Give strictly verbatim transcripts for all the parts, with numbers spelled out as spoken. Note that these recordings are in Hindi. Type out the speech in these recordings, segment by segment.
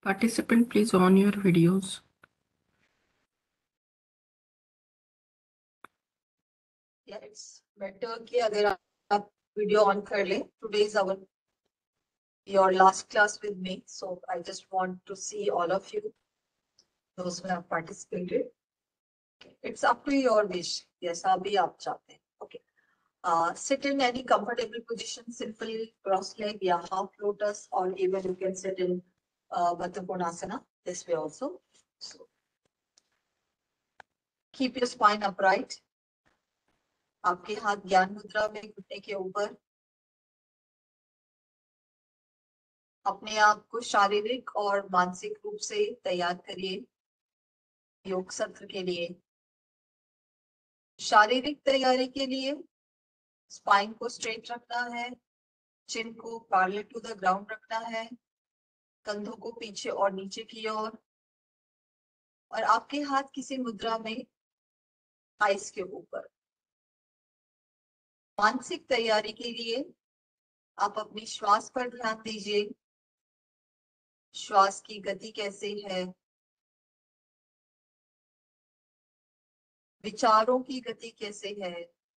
Participant, please on your videos. Yeah, it's better कि अगर आप video on कर लें. Today is our your last class with me, so I just want to see all of you, those who have participated. It's up to your wish. Yes, अभी आप चाहते हैं. Okay. Uh, sit in any comfortable position, simple cross leg, yeah, half lotus, or even you can sit in uh, Baddha Konasana this way also. So keep your spine upright. आपके हाथ ज्ञान मुद्रा में घुटने के ऊपर. अपने आप को शारीरिक और मानसिक रूप से तैयार करिए योग सत्र के लिए. शारीरिक तैयारी के लिए स्पाइन को स्ट्रेट रखना है, चिन को पैरेलल टू द ग्राउंड रखना है, कंधों को पीछे और नीचे की ओर, और आपके हाथ किसी मुद्रा में आइस के ऊपर. मानसिक तैयारी के लिए आप अपनी श्वास पर ध्यान दीजिए. श्वास की गति कैसे है, विचारों की गति कैसे है,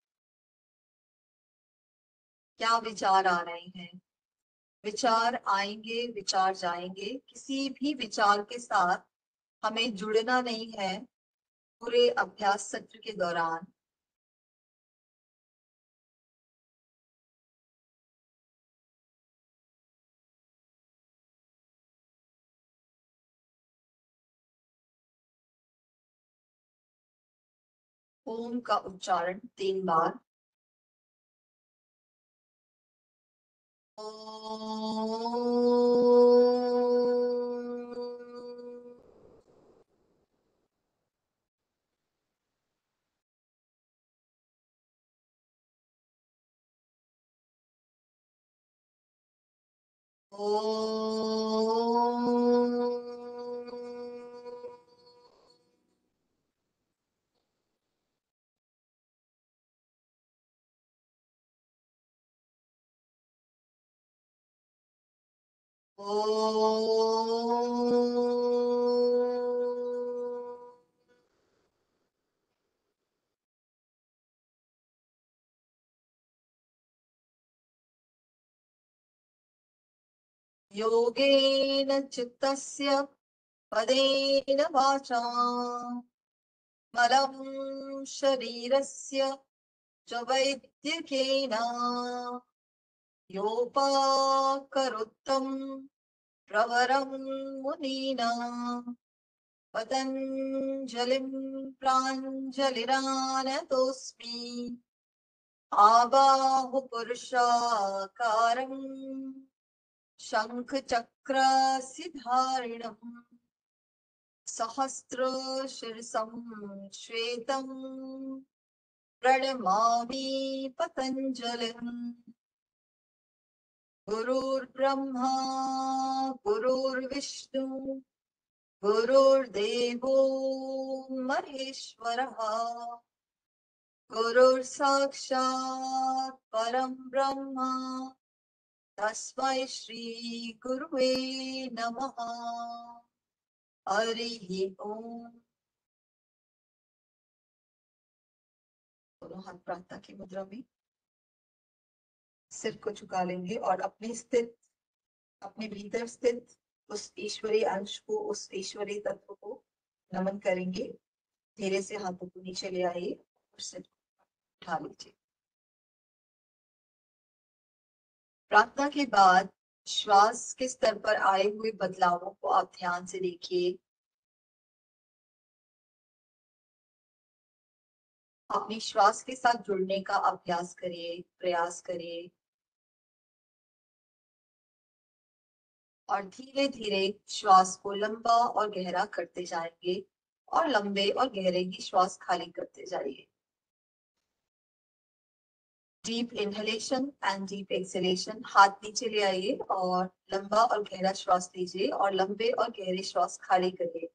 क्या विचार आ रहे हैं. विचार आएंगे, विचार जाएंगे. किसी भी विचार के साथ हमें जुड़ना नहीं है पूरे अभ्यास सत्र के दौरान. ओम का उच्चारण तीन बार. योगेन चित्तस्य पदेन वाचा मलं शरीरस्य च वैद्यकेन योपाकरोत्तं प्रवरं मुनीना पतञ्जलिं प्राञ्जलिरानतोऽस्मि. आबाहुपुरुषाकारं शङ्खचक्रसिधारिणम् सहस्रशीर्षं श्वेतं प्रणमामि पतञ्जलिम्. गुरुर्ब्रह्मा गुरुर्विष्णु गुरुर्देवो महेश्वरः गुरुर्साक्षात् परं ब्रह्म तस्मै श्री गुरुवे नमः. हरिः ओम. दोनों हाथ प्रार्थना की मुद्रा में. सिर को झुका लेंगे और अपने स्थित अपने भीतर स्थित उस ईश्वरीय अंश को, उस ईश्वरीय तत्व को नमन करेंगे. धीरे से हाथों को नीचे ले आइए और सिर को उठा लीजिए. प्रार्थना के बाद श्वास के स्तर पर आए हुए बदलावों को आप ध्यान से देखिए. अपनी श्वास के साथ जुड़ने का अभ्यास करिए, प्रयास करिए, और धीरे धीरे श्वास को लंबा और गहरा करते जाएंगे और लंबे और गहरे की श्वास खाली करते जाइए. Deep inhalation and deep exhalation. हाथ नीचे ले आइए और लंबा और गहरा श्वास लीजिए और लंबे और गहरे श्वास खाली करिए.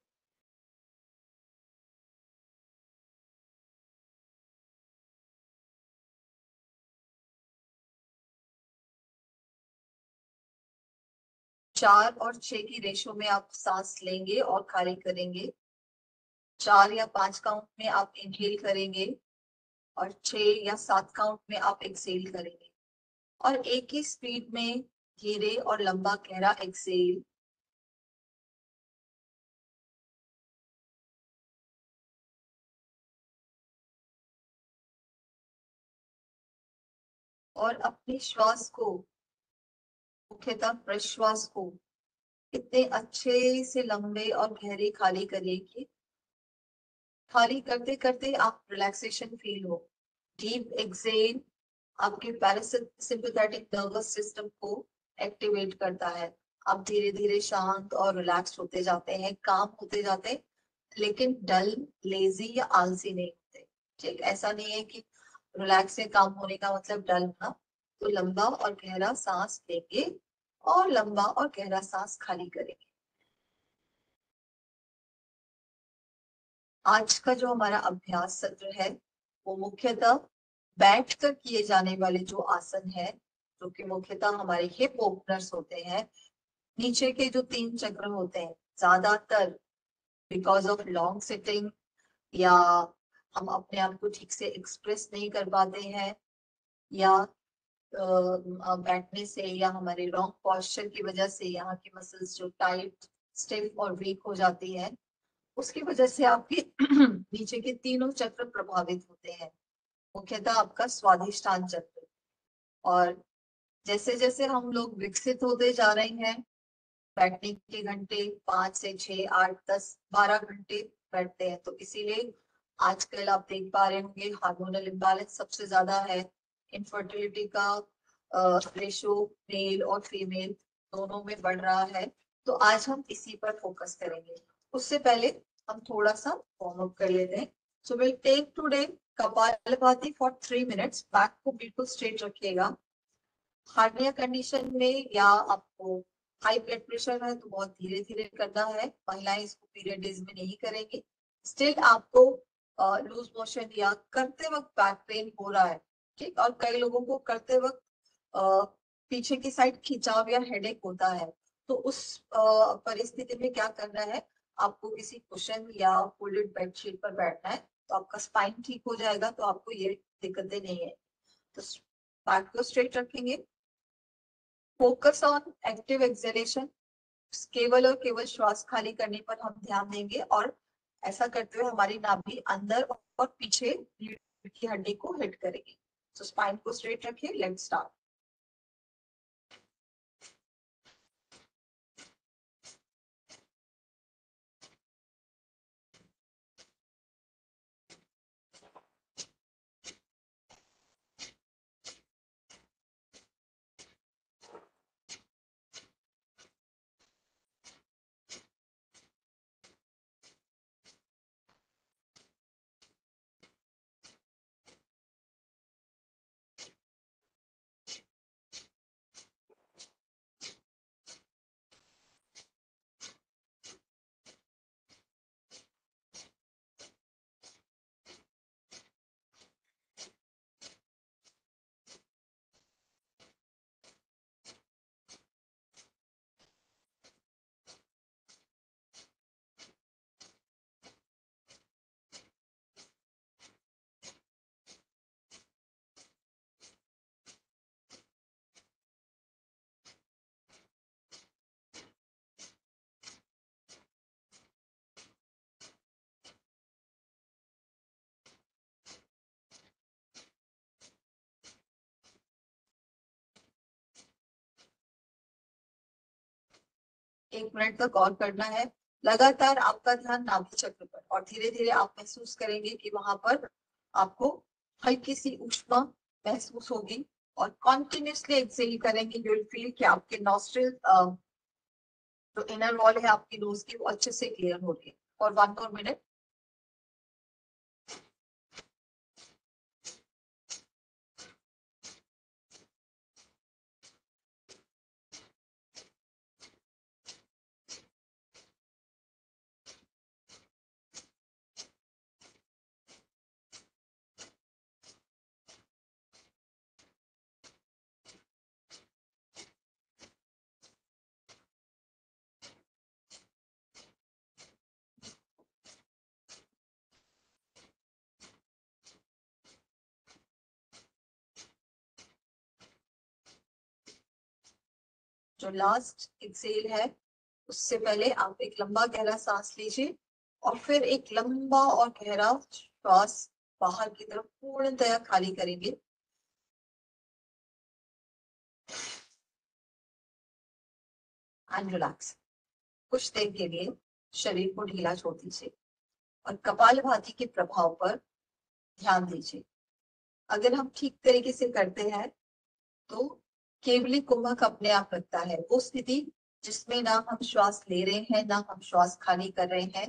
चार और छह की रेशो में आप सांस लेंगे और खाली करेंगे। चार या पांच काउंट में आप इनहेल करेंगे और छह या सात काउंट में आप एक्सेल करेंगे, और एक ही स्पीड में धीरे और लंबा गहरा एक्सेल। और अपने श्वास को, मुख्यतः प्रश्वास को इतने अच्छे से लंबे और गहरे खाली करिए कि खाली करते करते आप रिलैक्सेशन फील हो। डीप एक्सेल आपके पैरासिम्पैथेटिक नर्वस सिस्टम को एक्टिवेट करता है। आप धीरे धीरे शांत और रिलैक्स होते जाते हैं, काम होते जाते हैं, लेकिन डल, लेजी या आलसी नहीं होते। ठीक, ऐसा नहीं है कि रिलैक्स से काम होने का मतलब डल होना। तो लंबा और गहरा सांस लेंगे और लंबा और गहरा सांस खाली करेंगे। आज का जो हमारा अभ्यास सत्र है वो मुख्यतः बैठ कर किए जाने वाले जो आसन है, जो कि मुख्यतः हमारे हिप ओपनर्स होते हैं। नीचे के जो तीन चक्र होते हैं, ज्यादातर बिकॉज ऑफ लॉन्ग सिटिंग या हम अपने आप को ठीक से एक्सप्रेस नहीं कर पाते हैं, या अ, बैठने से या हमारे रॉन्ग पोस्चर की वजह से यहाँ की मसल्स जो टाइट, स्टिफ और वीक हो जाती है, उसकी वजह से आपके नीचे के तीनों चक्र प्रभावित होते हैं, मुख्यतः आपका स्वादिष्टान चक्र। और जैसे जैसे हम लोग विकसित होते जा रहे हैं, बैठने के घंटे पांच से छह, आठ, दस, बारह घंटे बैठते हैं, तो इसीलिए आजकल आप देख पा रहे होंगे हार्मोनल इम्बैलेंस सबसे ज्यादा है। इनफर्टिलिटी का रेशो मेल और फीमेल दोनों में बढ़ रहा है। तो आज हम इसी पर फोकस करेंगे। उससे पहले हम थोड़ा सा वार्म अप कर लेते हैं। So will take today kapalbhati for three minutes. Back को बिल्कुल स्ट्रेट रखिएगा। हार्निया कंडीशन में या आपको हाई ब्लड प्रेशर है तो बहुत धीरे धीरे करना है। महिलाएं इसको पीरियड डेज में नहीं करेंगी। स्टिल आपको लूज मोशन या करते वक्त बैक पेन हो रहा है, ठीक, और कई लोगों को करते वक्त अ, पीछे की साइड खिंचाव या हेडेक होता है, तो उस अ, परिस्थिति में क्या करना है, आपको किसी कुशन या फोल्डेड बेडशीट पर बैठना है, तो आपका स्पाइन ठीक हो जाएगा, तो आपको ये दिक्कतें नहीं है। तो बैक को स्ट्रेट रखेंगे। Focus on active exhalation. केवल और केवल श्वास खाली करने पर हम ध्यान देंगे, और ऐसा करते हुए हमारी नाभि अंदर और पीछे रीढ़ की हड्डी को हिट करेगी। तो स्पाइन को स्ट्रेट रखिए। Let's start. एक मिनट तक और करना है। लगातार आपका ध्यान नाभि चक्र पर, और धीरे धीरे आप महसूस करेंगे कि वहां पर आपको हल्की सी ऊष्मा महसूस होगी। और कॉन्टिन्यूसली एक्सेल करेंगे, यू विल फील कि आपके नॉस्ट्रिल, जो इनर वॉल है आपकी नोज की, वो अच्छे से क्लियर हो रही है। और वन मोर मिनट। जो लास्ट एक्सेल है उससे पहले आप एक लंबा गहरा सांस लीजिए और फिर एक लंबा और गहरा श्वास बाहर की तरफ पूर्णतया खाली करेंगे। And relax. कुछ देर के लिए शरीर को ढीला छोड़ दीजिए और कपालभाति के प्रभाव पर ध्यान दीजिए। अगर हम ठीक तरीके से करते हैं तो केवली कुंभक अपने आप लगता है, वो स्थिति जिसमें ना हम श्वास ले रहे हैं ना हम श्वास खाली कर रहे हैं।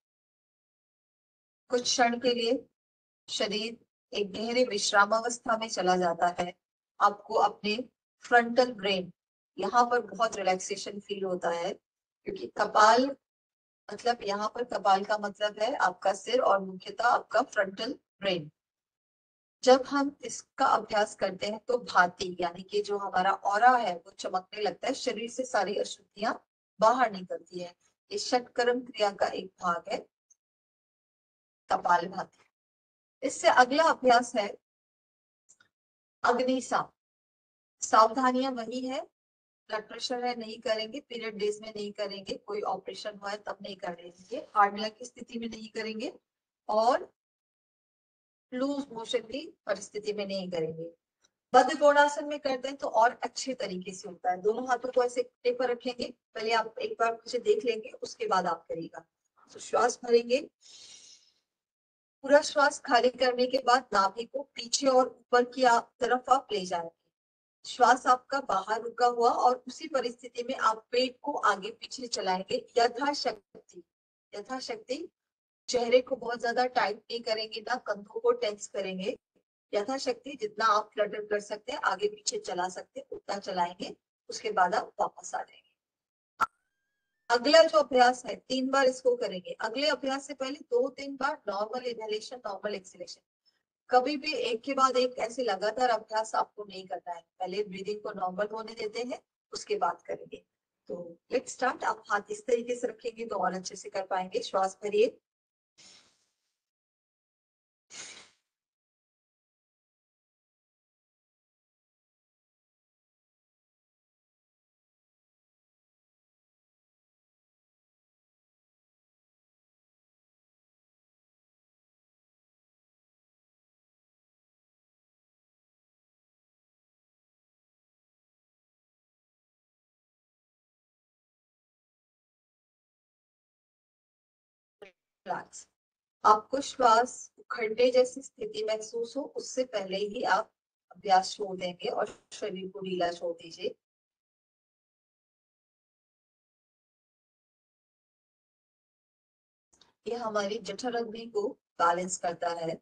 कुछ क्षण के लिए शरीर एक गहरे विश्रामावस्था में चला जाता है। आपको अपने फ्रंटल ब्रेन यहाँ पर बहुत रिलैक्सेशन फील होता है, क्योंकि कपाल मतलब यहाँ पर कपाल का मतलब है आपका सिर और मुख्यतः आपका फ्रंटल ब्रेन। जब हम इसका अभ्यास करते हैं तो भाती यानी कि जो हमारा ऑरा है वो चमकने लगता है, शरीर से सारी अशुद्धियां बाहर निकलती है। ये षटकर्म क्रिया का एक भाग है कपाल भाती। इससे अगला अभ्यास है अग्निसाव। सावधानियां वही है, ब्लड प्रेशर है नहीं करेंगे, पीरियड डेज में नहीं करेंगे, कोई ऑपरेशन हुआ है तब नहीं करेंगे, हार्निया की स्थिति में नहीं करेंगे और लूज मोशन की परिस्थिति में नहीं करेंगे। बद्ध कोणासन में करते हैं तो और अच्छे तरीके से होता है। दोनों हाथों को ऐसे घुटने पर रखेंगे, पहले आप एक बार मुझे देख लेंगे उसके बाद आप करिएगा। तो श्वास भरेंगे, पूरा श्वास खाली करने के बाद नाभि को पीछे और ऊपर की तरफ आप ले जाएंगे। श्वास आपका बाहर रुका हुआ और उसी परिस्थिति में आप पेट को आगे पीछे चलाएंगे यथाशक्ति। यथाशक्ति चेहरे को बहुत ज्यादा टाइट नहीं करेंगे, ना कंधों को टेंस करेंगे। यथाशक्ति जितना आप फ्लटर कर सकते हैं, आगे पीछे चला सकते हैं, उतना चलाएंगे। उसके बाद आप वापस आ जाएंगे। अगला जो अभ्यास है तीन बार इसको करेंगे। अगले अभ्यास से पहले दो तीन बार नॉर्मल इनहेलेशन नॉर्मल एक्सहेलेशन। कभी भी एक के बाद एक ऐसे लगातार अभ्यास आपको नहीं करना है, पहले ब्रीदिंग को नॉर्मल होने देते हैं उसके बाद करेंगे। तो लेट्स स्टार्ट। आप हाथ इस तरीके से रखेंगे तो और अच्छे से कर पाएंगे। श्वास भरिए, रिलैक्स। आपको श्वास उखड़ने जैसी स्थिति महसूस हो उससे पहले ही आप अभ्यास छोड़ देंगे और शरीर को ढीला छोड़ दीजिए। ये हमारी जठर अग्नि को बैलेंस करता है।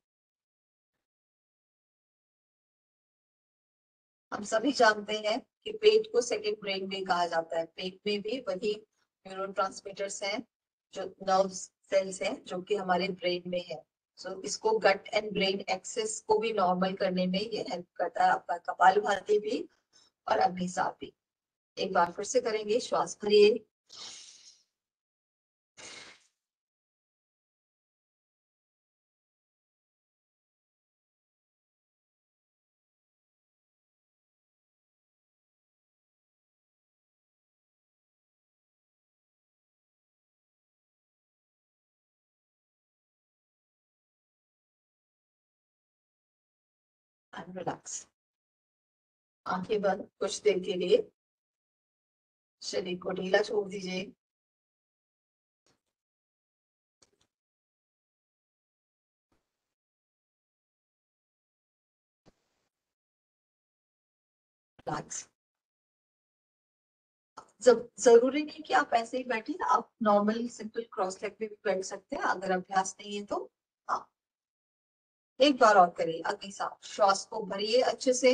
हम सभी जानते हैं कि पेट को सेकंड ब्रेन भी कहा जाता है। पेट में भी वही न्यूरोट्रांसमीटर्स हैं, जो नर्व सेल्स हैं, जो कि हमारे ब्रेन में है। सो so, इसको गट एंड ब्रेन एक्सेस को भी नॉर्मल करने में ये हेल्प करता है। आपका कपालभाति भी और अग्निसाव भी। एक बार फिर से करेंगे। श्वास भरिए, एंड रिलैक्स। आंखें बंद कुछ देर के लिए शरीर को ढीला छोड़ दीजिए। रिलैक्स। जब जरूरी नहीं कि आप ऐसे ही बैठे, आप नॉर्मल सिंपल क्रॉस लेग पे भी बैठ सकते हैं अगर अभ्यास नहीं है तो। हाँ, एक बार और करिए। अग्नि साफ। श्वास को भरिए अच्छे से,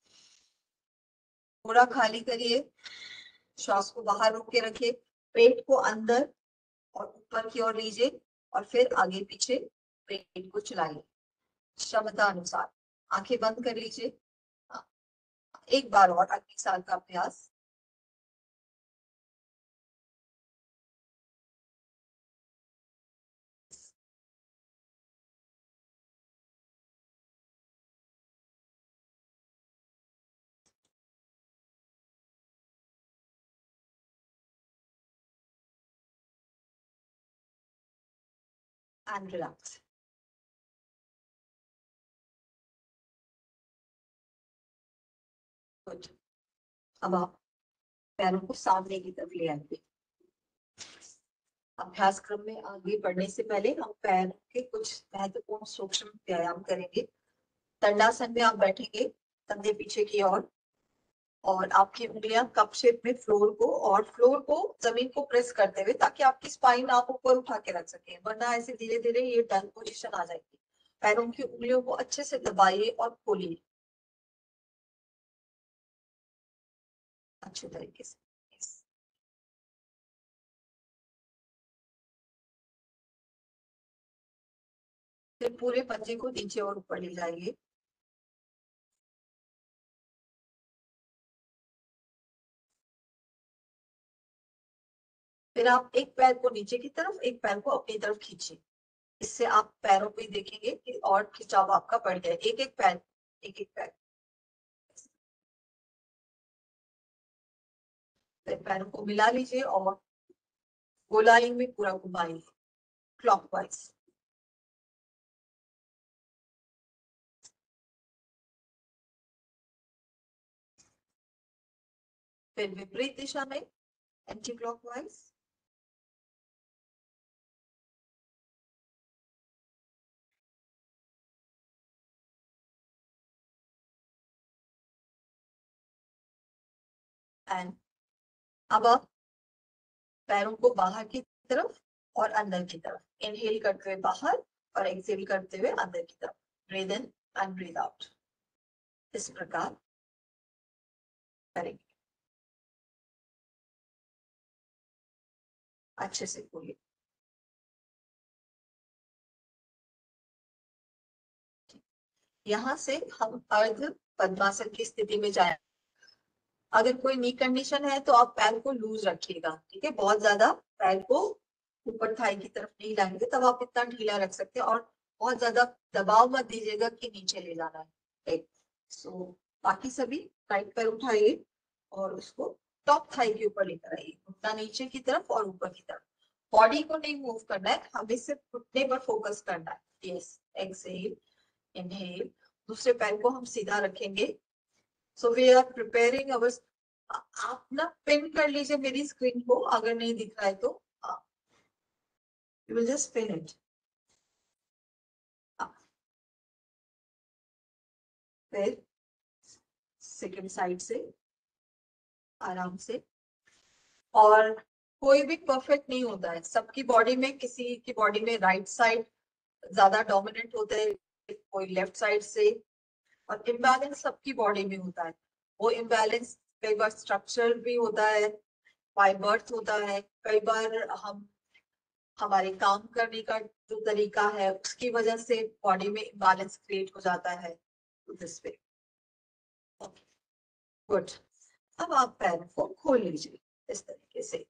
पूरा खाली करिए। श्वास को बाहर रोक के रखिए, पेट को अंदर और ऊपर की ओर लीजिए और फिर आगे पीछे पेट को चलाइए क्षमता अनुसार। आंखें बंद कर लीजिए। हाँ, एक बार और अग्नि साफ का अभ्यास। and relax. Good. अब आप पैरों को सामने की तरफ ले आएंगे। अभ्यास क्रम में आगे बढ़ने से पहले हम पैर के कुछ महत्वपूर्ण सूक्ष्म व्यायाम करेंगे। दंडासन में आप बैठेंगे कंधे पीछे की ओर, और आपकी उंगलियां कप शेप में फ्लोर को और फ्लोर को जमीन को प्रेस करते हुए, ताकि आपकी स्पाइन आप ऊपर उठा के रख सके, वरना ऐसे धीरे धीरे ये डन पोजीशन आ जाएगी। पैरों की उंगलियों को अच्छे से दबाइए और खोलिए अच्छे तरीके से। फिर पूरे पंजे को नीचे और ऊपर ले जाइए। फिर आप एक पैर को नीचे की तरफ, एक पैर को अपनी तरफ खींचिए। इससे आप पैरों पे देखेंगे कि और खिंचाव आपका बढ़ गया। एक एक पैर, एक एक पैर। फिर पैरों को मिला लीजिए और गोलाई में पूरा घुमाइए क्लॉकवाइज। फिर विपरीत दिशा में एंटी क्लॉकवाइज। एंड अब आप पैरों को बाहर की तरफ और अंदर की तरफ, इनहेल करते हुए बाहर और एक्सहेल करते हुए अंदर की तरफ, breathe in and breathe out, इस प्रकार करेंगे। अच्छे से खोलिए। यहाँ से हम अर्ध पद्मासन की स्थिति में जाए। अगर कोई नी कंडीशन है तो आप पैर को लूज रखिएगा, ठीक है। बहुत ज्यादा पैर को ऊपर थाई की तरफ नहीं लाएंगे, तब आप इतना ढीला रख सकते हैं, और बहुत ज्यादा दबाव मत दीजिएगा कि नीचे ले जाना है, राइट। सो बाकी सभी राइट पैर उठाइए और उसको टॉप थाई के ऊपर लेकर आइए, घुटना नीचे की तरफ और ऊपर की तरफ। बॉडी को नहीं मूव करना है, हमें सिर्फ घुटने पर फोकस करना है। Yes, exhale, inhale. दूसरे पैर को हम सीधा रखेंगे। So we are preparing our. आप ना पिन कर लीजिए मेरी स्क्रीन को, अगर नहीं दिख रहा है तो you will just pin it. फिर सेकंड साइड से आराम से। और कोई भी परफेक्ट नहीं होता है, सबकी बॉडी में, किसी की बॉडी में राइट साइड ज्यादा डोमिनेंट होता है, कोई लेफ्ट साइड से, और इम्बैलेंस सबकी बॉडी में होता है। वो इम्बैलेंस कई बार स्ट्रक्चरल भी होता है, बाय बर्थ होता है, कई बार हम हमारे काम करने का जो तरीका है उसकी वजह से बॉडी में इम्बैलेंस क्रिएट हो जाता है। This way. गुड। अब आप पैर को खोल लीजिए इस तरीके से,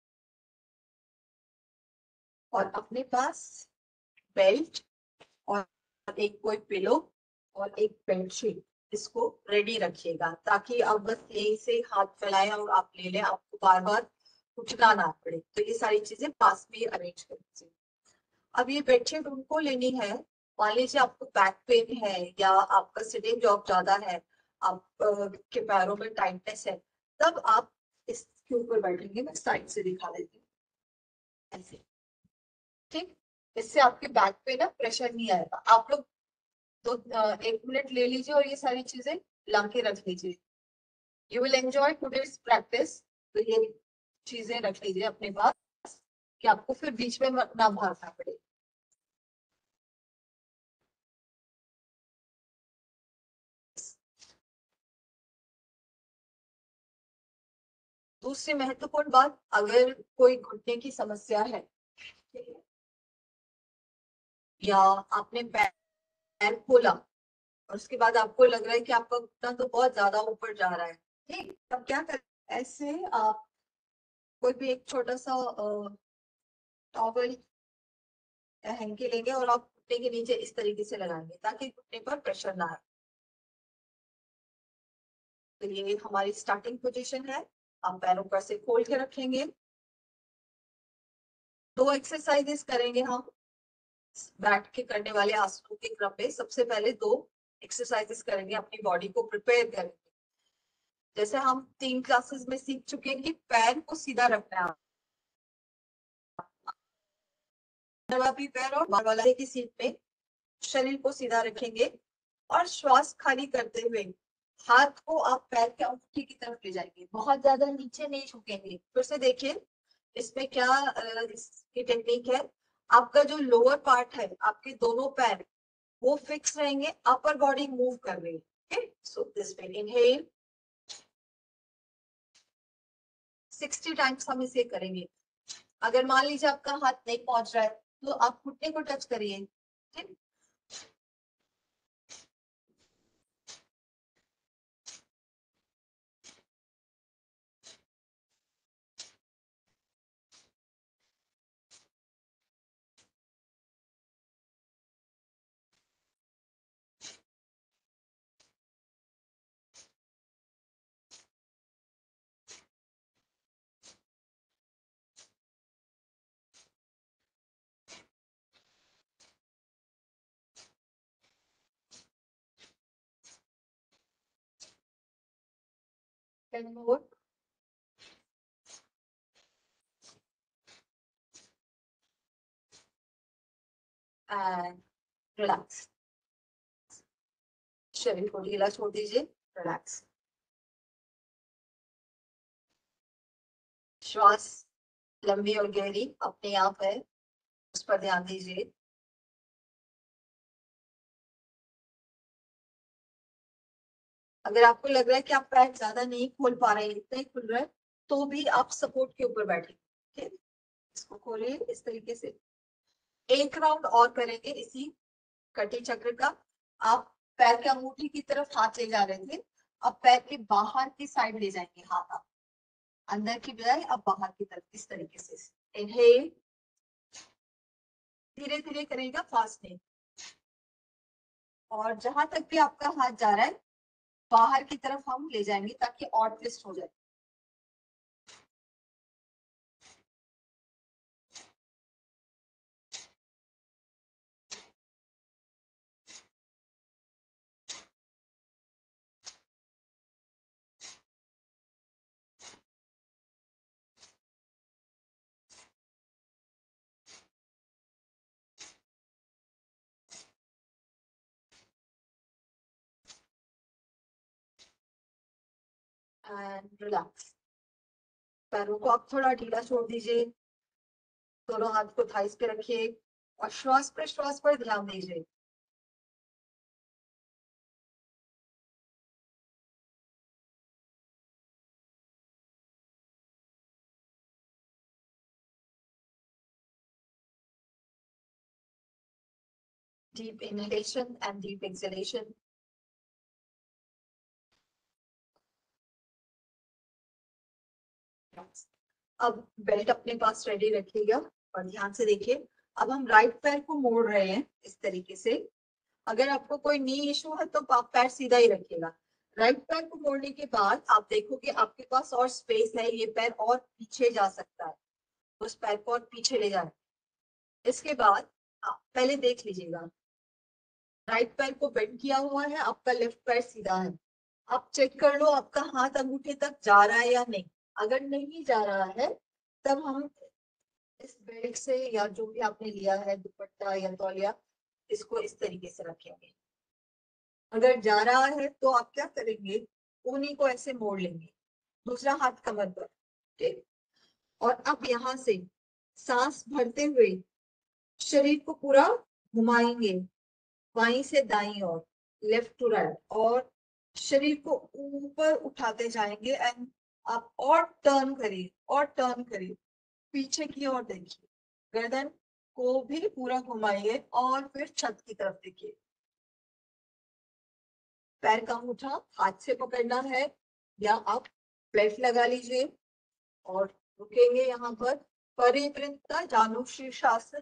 और अपने पास बेल्ट और एक कोई पिलो और एक बेडशीट, इसको रेडी रखिएगा, ताकि आप बस यहीं से हाथ फैलाएं और आप ले लें, आपको बार बार उठना ना पड़े। तो ये सारी चीजें पास में अरेंज कर लीजिए। अब ये बेडशीट उनको लेनी है, मान लीजिए आपको बैक पेन है या आपका सिटिंग जॉब ज्यादा है, आप अ, के पैरों में टाइटनेस है, तब आप इसके ऊपर बैठेंगे। मैं साइड से दिखा देती हूँ, ऐसे, ठीक। इससे आपके बैक पे ना प्रेशर नहीं आएगा। आप लोग तो अ, एक मिनट ले लीजिए और ये सारी चीजें ला के रख लीजिए। You will enjoy today's practice. तो ये चीजें रख लीजिए अपने पास, कि आपको फिर बीच में मत- ना भागना पड़े। दूसरी महत्वपूर्ण बात, अगर कोई घुटने की समस्या है, ठीक है, या आपने पैर खोला और उसके बाद आपको लग रहा है कि आपका घुटना तो बहुत ज्यादा ऊपर जा रहा है, ठीक, तब क्या करें, ऐसे आप कोई भी एक छोटा सा टॉवल या हैंकी लेंगे और आप घुटने के नीचे इस तरीके से लगाएंगे, ताकि घुटने पर प्रेशर ना आए। तो ये हमारी स्टार्टिंग पोजीशन है। आप पैरों पर से खोल के रखेंगे। दो एक्सरसाइजेस करेंगे हम। बैठ के करने वाले आसनों के क्रम में सबसे पहले दो एक्सरसाइजेस करेंगे, अपनी बॉडी को प्रिपेयर करेंगे। जैसे हम तीन क्लासेस में सीख चुके हैं कि पैर को सीधा रखना है, भी पैर और बाहर वाला की सीट पे शरीर को सीधा रखेंगे और श्वास खाली करते हुए हाथ को आप पैर के अंगूठे की तरफ ले जाएंगे, बहुत ज्यादा नीचे नहीं झुकेंगे। फिर से देखिए इसमें क्या इसकी टेक्निक है। आपका जो लोअर पार्ट है, आपके दोनों पैर वो फिक्स रहेंगे, अपर बॉडी मूव कर रही है। So this way inhale sixty times हम इसे करेंगे। अगर मान लीजिए आपका हाथ नहीं पहुंच रहा है तो आप घुटने को टच करिए, ठीक। Ten more. And relax. शरीर को ढीला छोड़ दीजिए, रिलैक्स। श्वास लंबी और गहरी अपने आप है, उस पर ध्यान दीजिए। अगर आपको लग रहा है कि आप पैर ज्यादा नहीं खोल पा रहे हैं, इतना ही खुल रहा है, तो भी आप सपोर्ट के ऊपर बैठे, ठीक। इसको खोलिए इस तरीके से। एक राउंड और करेंगे इसी कटी चक्र का। आप पैर के अंगूठी की तरफ हाथ ले जा रहे थे, अब पैर के बाहर की साइड ले जाएंगे हाथ, आप अंदर की बजाय अब बाहर की तरफ, इस तरीके से। इनहेल, धीरे धीरे करेगा, फास्ट नहीं। और जहां तक भी आपका हाथ जा रहा है बाहर की तरफ हम ले जाएंगे ताकि और ट्विस्ट हो जाए। And relax. पैरों को आप थोड़ा ढीला छोड़ दीजिए, दोनों हाथ को थाइस पे रखिए और श्वास पर श्वास पर ध्यान दीजिए। Deep inhalation and deep exhalation. अब बेल्ट अपने पास रेडी रखिएगा और ध्यान से देखिए। अब हम राइट पैर को मोड़ रहे हैं इस तरीके से। अगर आपको कोई नी इशू है तो आप पैर सीधा ही रखिएगा। राइट पैर को मोड़ने के बाद आप देखोगे आपके पास और स्पेस है, ये पैर और पीछे जा सकता है, उस पैर को और पीछे ले जाए। इसके बाद आप पहले देख लीजिएगा, राइट पैर को बेंड किया हुआ है, आपका लेफ्ट पैर सीधा है। आप चेक कर लो आपका हाथ अंगूठे तक जा रहा है या नहीं। अगर नहीं जा रहा है तब हम इस बेल्ट से या जो भी आपने लिया है दुपट्टा या तौलिया, इसको इस तरीके से रखेंगे। अगर जा रहा है तो आप क्या करेंगे, ऊनी को ऐसे मोड़ लेंगे, दूसरा हाथ कमर पर, ठीक। और अब यहाँ से सांस भरते हुए शरीर को पूरा घुमाएंगे, बाई से दाई ओर, लेफ्ट टू राइट, और शरीर को ऊपर उठाते जाएंगे। एंड आप और टर्न करिए और टर्न करिए, पीछे की ओर देखिए, गर्दन को भी पूरा घुमाइए और फिर छत की तरफ देखिए। पैर का अंगूठा हाथ से पकड़ना है या आप बेल्ट लगा लीजिए और रुकेंगे यहाँ पर। परिवृत्ता जानु शीर्षासन,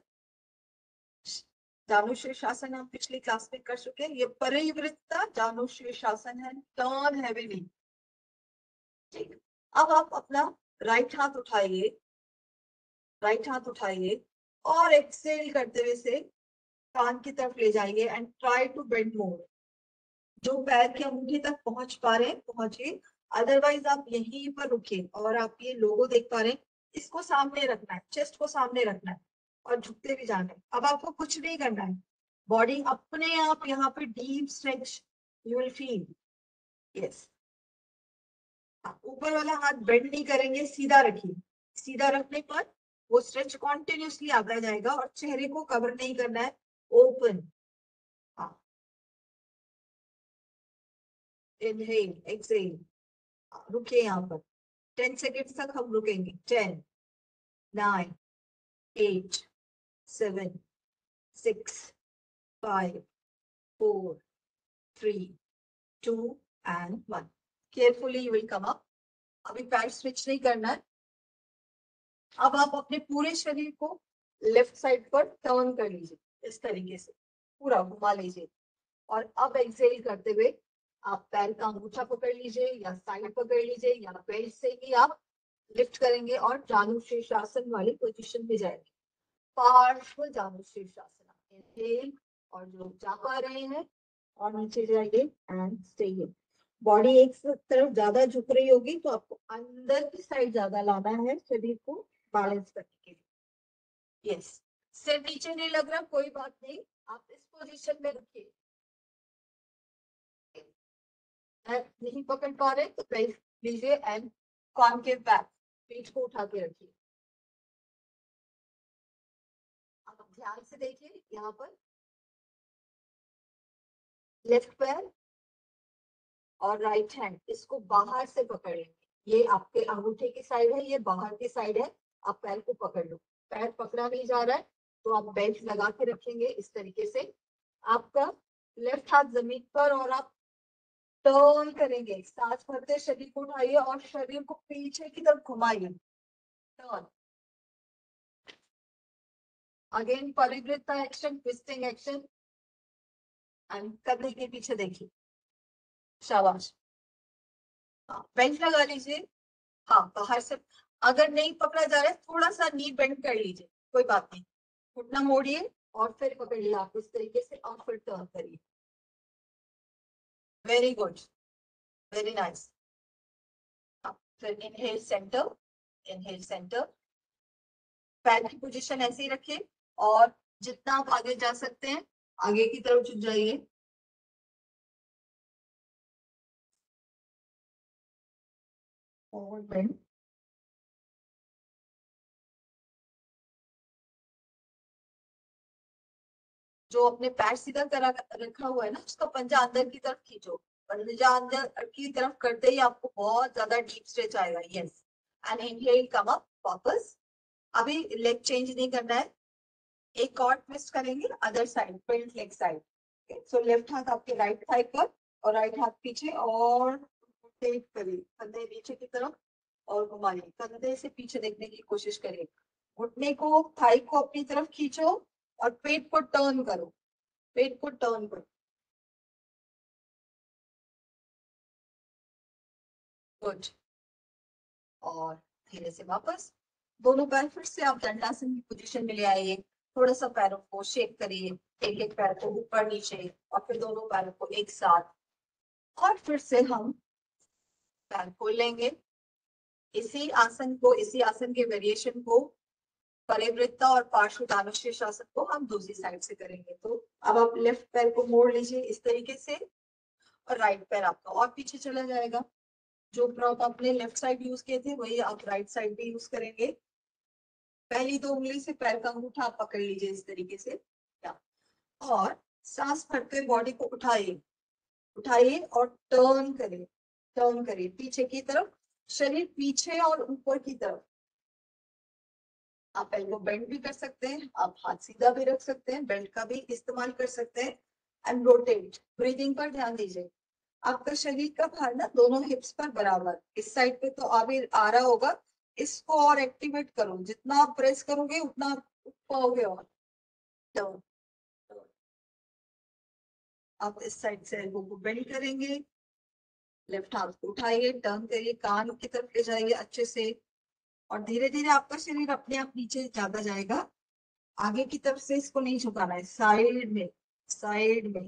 जानु शीर्षासन हम पिछली क्लास में कर चुके हैं। ये परिवृत्ता जानु शीर्षासन है, टर्न हैवीली, ठीक। अब आप अपना राइट हाथ उठाइए, राइट हाथ उठाइए और एक्सेल करते हुए से कान की तरफ ले जाइए and try to bend more. जो पैर के अंगूठे तक पहुंच पा रहे हैं पहुंचिए, अदरवाइज आप यहीं पर रुकिए। और आप ये लोगो देख पा रहे हैं, इसको सामने रखना है, चेस्ट को सामने रखना है और झुकते भी जाना है। अब आपको कुछ नहीं करना है, बॉडी अपने आप यहाँ पे deep stretch you will feel. Yes, ऊपर वाला हाथ बेंड नहीं करेंगे, सीधा रखिए। सीधा रखने पर वो स्ट्रेच कॉन्टिन्यूसली आता जाएगा और चेहरे को कवर नहीं करना है, ओपन। हाँ, इनहेल एक्सहेल, रुकिए यहाँ पर। टेन सेकेंड्स तक हम रुकेंगे। Ten, nine, eight, seven, six, five, four, three, two and one. Carefully you will come up. अभी पैर स्विच नहीं करना है। अब आप अपने पूरे शरीर को लेफ्ट साइड पर टर्न कर लीजिए, इस तरीके से पूरा घुमा लीजिए। और अब एक्सहेल करते हुए आप पैर का अंगूठा पकड़ लीजिए या साइड पकड़ लीजिए या बेल्ट से ही आप लिफ्ट करेंगे और जानु शीर्षासन वाली पोजीशन में जाएंगे। पार्श्व जानु शीर्षासन। इनहेल, और जो जा पा रहे हैं और नीचे जाइए एंड स्टे हियर। बॉडी एक तरफ ज्यादा झुक रही होगी तो आपको अंदर की साइड ज्यादा लाना है शरीर को बैलेंस करने के लिए। यस, सिर नीचे नहीं लग रहा, कोई बात नहीं, आप इस पोजीशन में रखिए। नहीं पकड़ पा रहे तो बेल्ट लीजिए एंड कॉनकेव बैक, पीठ को उठा के रखिए। अब ध्यान से देखिए, यहाँ पर लेफ्ट पैर और राइट हैंड इसको बाहर से पकड़ लेंगे। ये आपके अंगूठे की साइड है, ये बाहर की साइड है। आप पैर को पकड़ लो, पैर पकड़ा नहीं जा रहा है तो आप बेल्ट लगा के रखेंगे इस तरीके से। आपका लेफ्ट हाथ जमीन पर और आप टर्न करेंगे। सांस भरते शरीर को उठाइए और शरीर को पीछे की तरफ घुमाइए। टर्न अगेन, परिवृत्ता एक्शन, ट्विस्टिंग एक्शन एंड कंधे के पीछे देखिए। शाबाश, हाँ, बेल्ट लगा लीजिए। हाँ, बाहर से अगर नहीं पकड़ा जा रहा है थोड़ा सा नी बेंड कर लीजिए, कोई बात नहीं। घुटना मोड़िए और फिर पकड़िए आप इस तरीके से और फिर टर्न करिए। Very good, very nice. फिर इनहेल सेंटर, इनहेल सेंटर। पैर की पोजीशन ऐसे ही रखिए और जितना आप आगे जा सकते हैं आगे की तरफ झुक जाइए। Forward bend. जो अपने पैर सीधा करा रखा हुआ है ना, उसका पंजा अंदर की तरफ खींचो। पंजा अंदर की तरफ करते ही आपको बहुत ज्यादा डीप स्ट्रेच आएगा। Yes, and inhale, come up वापस। अभी लेग चेंज नहीं करना है, एक और ट्विस्ट करेंगे other side, front leg side. So left हाथ आपके राइट थाई पर और राइट हाथ पीछे और रोटेट करिए कंधे नीचे की तरफ और घुमाइए। कंधे से पीछे देखने की कोशिश करिए। घुटने को, थाई को अपनी तरफ खींचो और पेट को टर्न करो, पेट को टर्न करो। गुड। और धीरे से वापस दोनों पैर फिर से आप दंडासन की पोजीशन में ले आइए। थोड़ा सा पैरों को शेक करिए, एक एक पैर को ऊपर नीचे और फिर दोनों पैरों को एक साथ। और फिर से हम पैर खोल लेंगे। इसी आसन को, इसी आसन के वेरिएशन को, परिवृत्ता और पार्श्व शीर्षासन को हम दूसरी साइड से करेंगे। तो अब आप लेफ्ट पैर को मोड़ लीजिए इस तरीके से और राइट पैर आपका और पीछे चला जाएगा। जो प्रॉप आपने लेफ्ट साइड यूज किए थे वही आप राइट साइड भी यूज करेंगे। पहली दो उंगली से पैर का अंगूठा आप पकड़ लीजिए इस तरीके से, और सांस भरते बॉडी को उठाइए, उठाइए और टर्न करिए, टर्न करिए पीछे की तरफ, शरीर पीछे और ऊपर की तरफ। आप एल्बो बेंड भी कर सकते हैं, आप हाथ सीधा भी रख सकते हैं, बेल्ट का भी इस्तेमाल कर सकते हैं। एंड रोटेट, ब्रीदिंग पर ध्यान दीजिए। आपका शरीर का भार ना दोनों हिप्स पर बराबर, इस साइड पे तो अभी आ रहा होगा, इसको और एक्टिवेट करो। जितना आप प्रेस करोगे उतना आप उठ पाओगे। और टर्न, आप इस साइड से एल्बो को बेंड करेंगे, लेफ्ट हाथ को उठाइए, टर्न करिए, कान की तरफ ले जाइए अच्छे से और धीरे धीरे आपका शरीर अपने आप नीचे ज्यादा जाएगा। आगे की तरफ से इसको नहीं झुकाना है, साइड में, साइड में,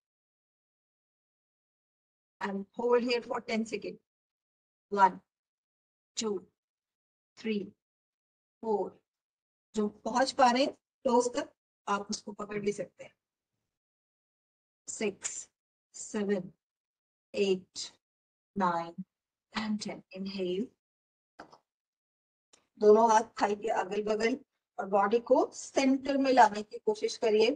and hold here for ten second. One, two, three, four. जो पहुंच पा रहे टोस तक आप उसको पकड़ भी सकते हैं. Six, seven, eight, nine and ten. Inhale. दोनों हाथ थाई के अगल बगल और बॉडी को सेंटर में लाने की कोशिश करिए.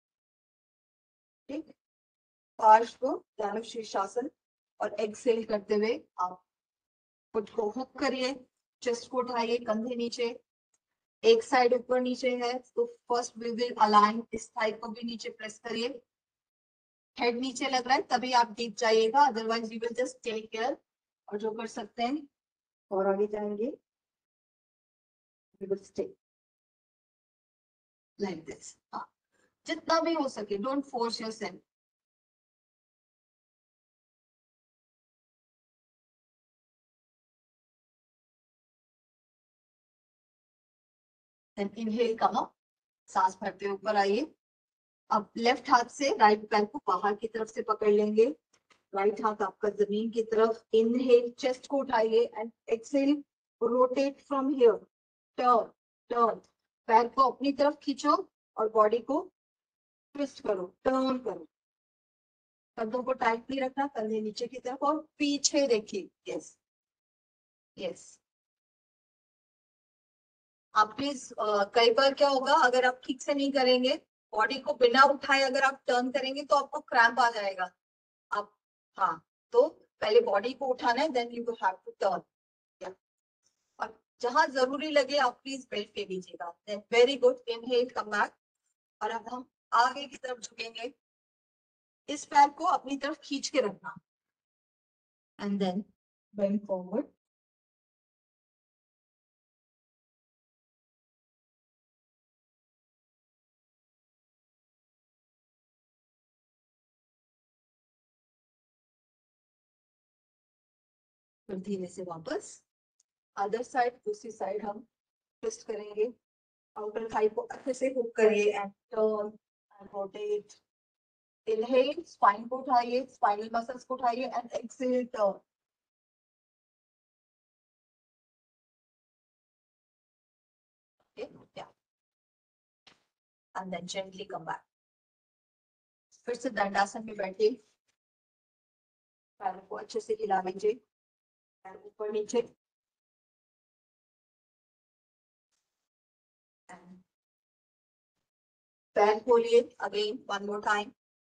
ठीक. पार्श्व दानव शीर्षासन. और एक्सेल करते हुए आप खुद को हुक करिए. चेस्ट को उठाइए, कंधे नीचे. एक साइड ऊपर नीचे है तो फर्स्ट वी विल अलाइन इस थाई को भी नीचे प्रेस करिए. हेड नीचे लग रहा है तभी आप डीप जाइएगा, otherwise we will just take care. और जो कर सकते हैं और आगे जाएंगे. We will stay like this. हाँ, जितना भी हो सके, don't force yourself. Then inhale come up. सांस भरते ऊपर आइए. अब लेफ्ट हाथ से राइट पैर को बाहर की तरफ से पकड़ लेंगे. राइट हाथ आपका जमीन की तरफ. इनहेल, चेस्ट को उठाइए and exhale rotate from here. Turn, turn. पैर को अपनी तरफ खींचो और बॉडी को ट्विस्ट करो, टर्न करो. कंधों को टाइट नहीं रखना, कंधे नीचे की तरफ और पीछे देखिए. Yes, yes. आप प्लीज, कई बार क्या होगा, अगर आप ठीक से नहीं करेंगे, बॉडी को बिना उठाए अगर आप टर्न करेंगे तो आपको क्रैम्प आ जाएगा. आप, हाँ, तो पहले बॉडी को उठाना है, then you have to turn. और जहां जरूरी लगे आप प्लीज बेल्ट पे दीजिएगा. Very good. Inhale, come back. और अब हम आगे की तरफ झुकेंगे. इस पैर को अपनी तरफ खींच के रखना एंड देन बेंड फॉरवर्ड. फिर धीरे से वापस अदर साइड, दूसरी साइड हम ट्विस्ट करेंगे. आउटर थाई को अच्छे से हुक करिए and turn and rotate. Inhale, spine को उठाइए, स्पाइनल मसल्स को उठाइए and exhale, turn. And then gently come back. फिर से दंडासन में बैठिए. पैरों को अच्छे से हिला लीजिए. पैर ऊपर नीचे. पैर खोलिए again, one more time.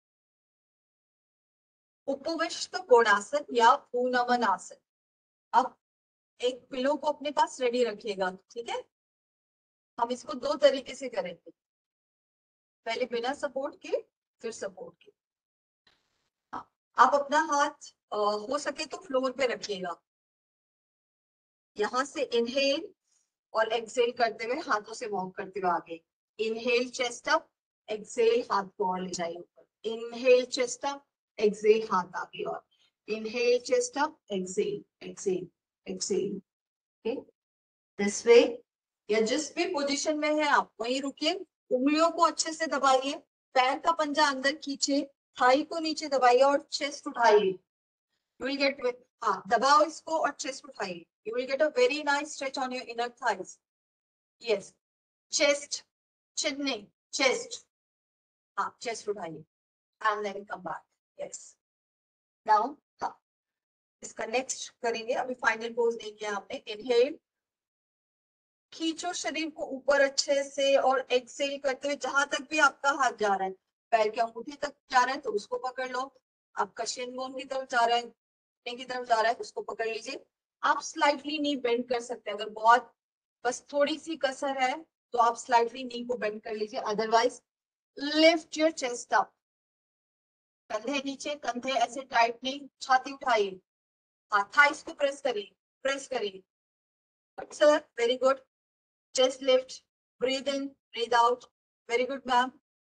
Upavistha Konasana या पूनमन आसन. अब एक पिलो को अपने पास रेडी रखिएगा. ठीक है. हम इसको दो तरीके से करेंगे. पहले बिना सपोर्ट के, फिर सपोर्ट के. हाँ, आप अपना हाथ आ, हो सके तो फ्लोर पे रखिएगा. यहां से इनहेल और एक्सेल करते हुए हाथों से वॉक करते हुए आगे. Inhale, chest up. एक्सेल, हाथ को और ले जाइए ऊपर. Inhale, chest up. एक्सेल, हाथ आगे और. Inhale, chest up. Exhale, exhale, exhale. Okay, this way. या जिस भी पोजीशन में है आप वहीं रुकिए. उंगलियों को अच्छे से दबाइए. पैर का पंजा अंदर खींचे. थाई को नीचे दबाइए और चेस्ट उठाइए. यू विल गेट, हाँ, दबाओ इसको और चेस्ट उठाइए. You will get a very nice stretch on your inner thighs. Yes. Chest, chin नहीं, chest. हाँ, chest उठाइए and then come back. Yes. Now, हाँ, इसका नेक्स्ट करेंगे. अभी फाइनल पोज नहीं किया आपने. इनहेल, खींचो शरीर को ऊपर अच्छे से और एक्सेल करते हुए जहां तक भी आपका हाथ जा रहा है, पैर के अंगूठे तक जा रहा है तो उसको पकड़ लो. आपका शिन बोन की तरफ जा रहा है, घुटने की तरफ जा रहा है, उसको पकड़ लीजिए. आप स्लाइटली नी बेंड कर सकते हैं. अगर बहुत बस थोड़ी सी कसर है तो आप स्लाइटली नी को बेंड कर लीजिए. Otherwise lift your chest up. कंधे नीचे, कंधे ऐसे टाइट नहीं, छाती उठाइए. हाँ, थाइस को प्रेस करिए, प्रेस करिए. Sir, very good. Chest lift. Breathe in, breathe out. Very good ma'am.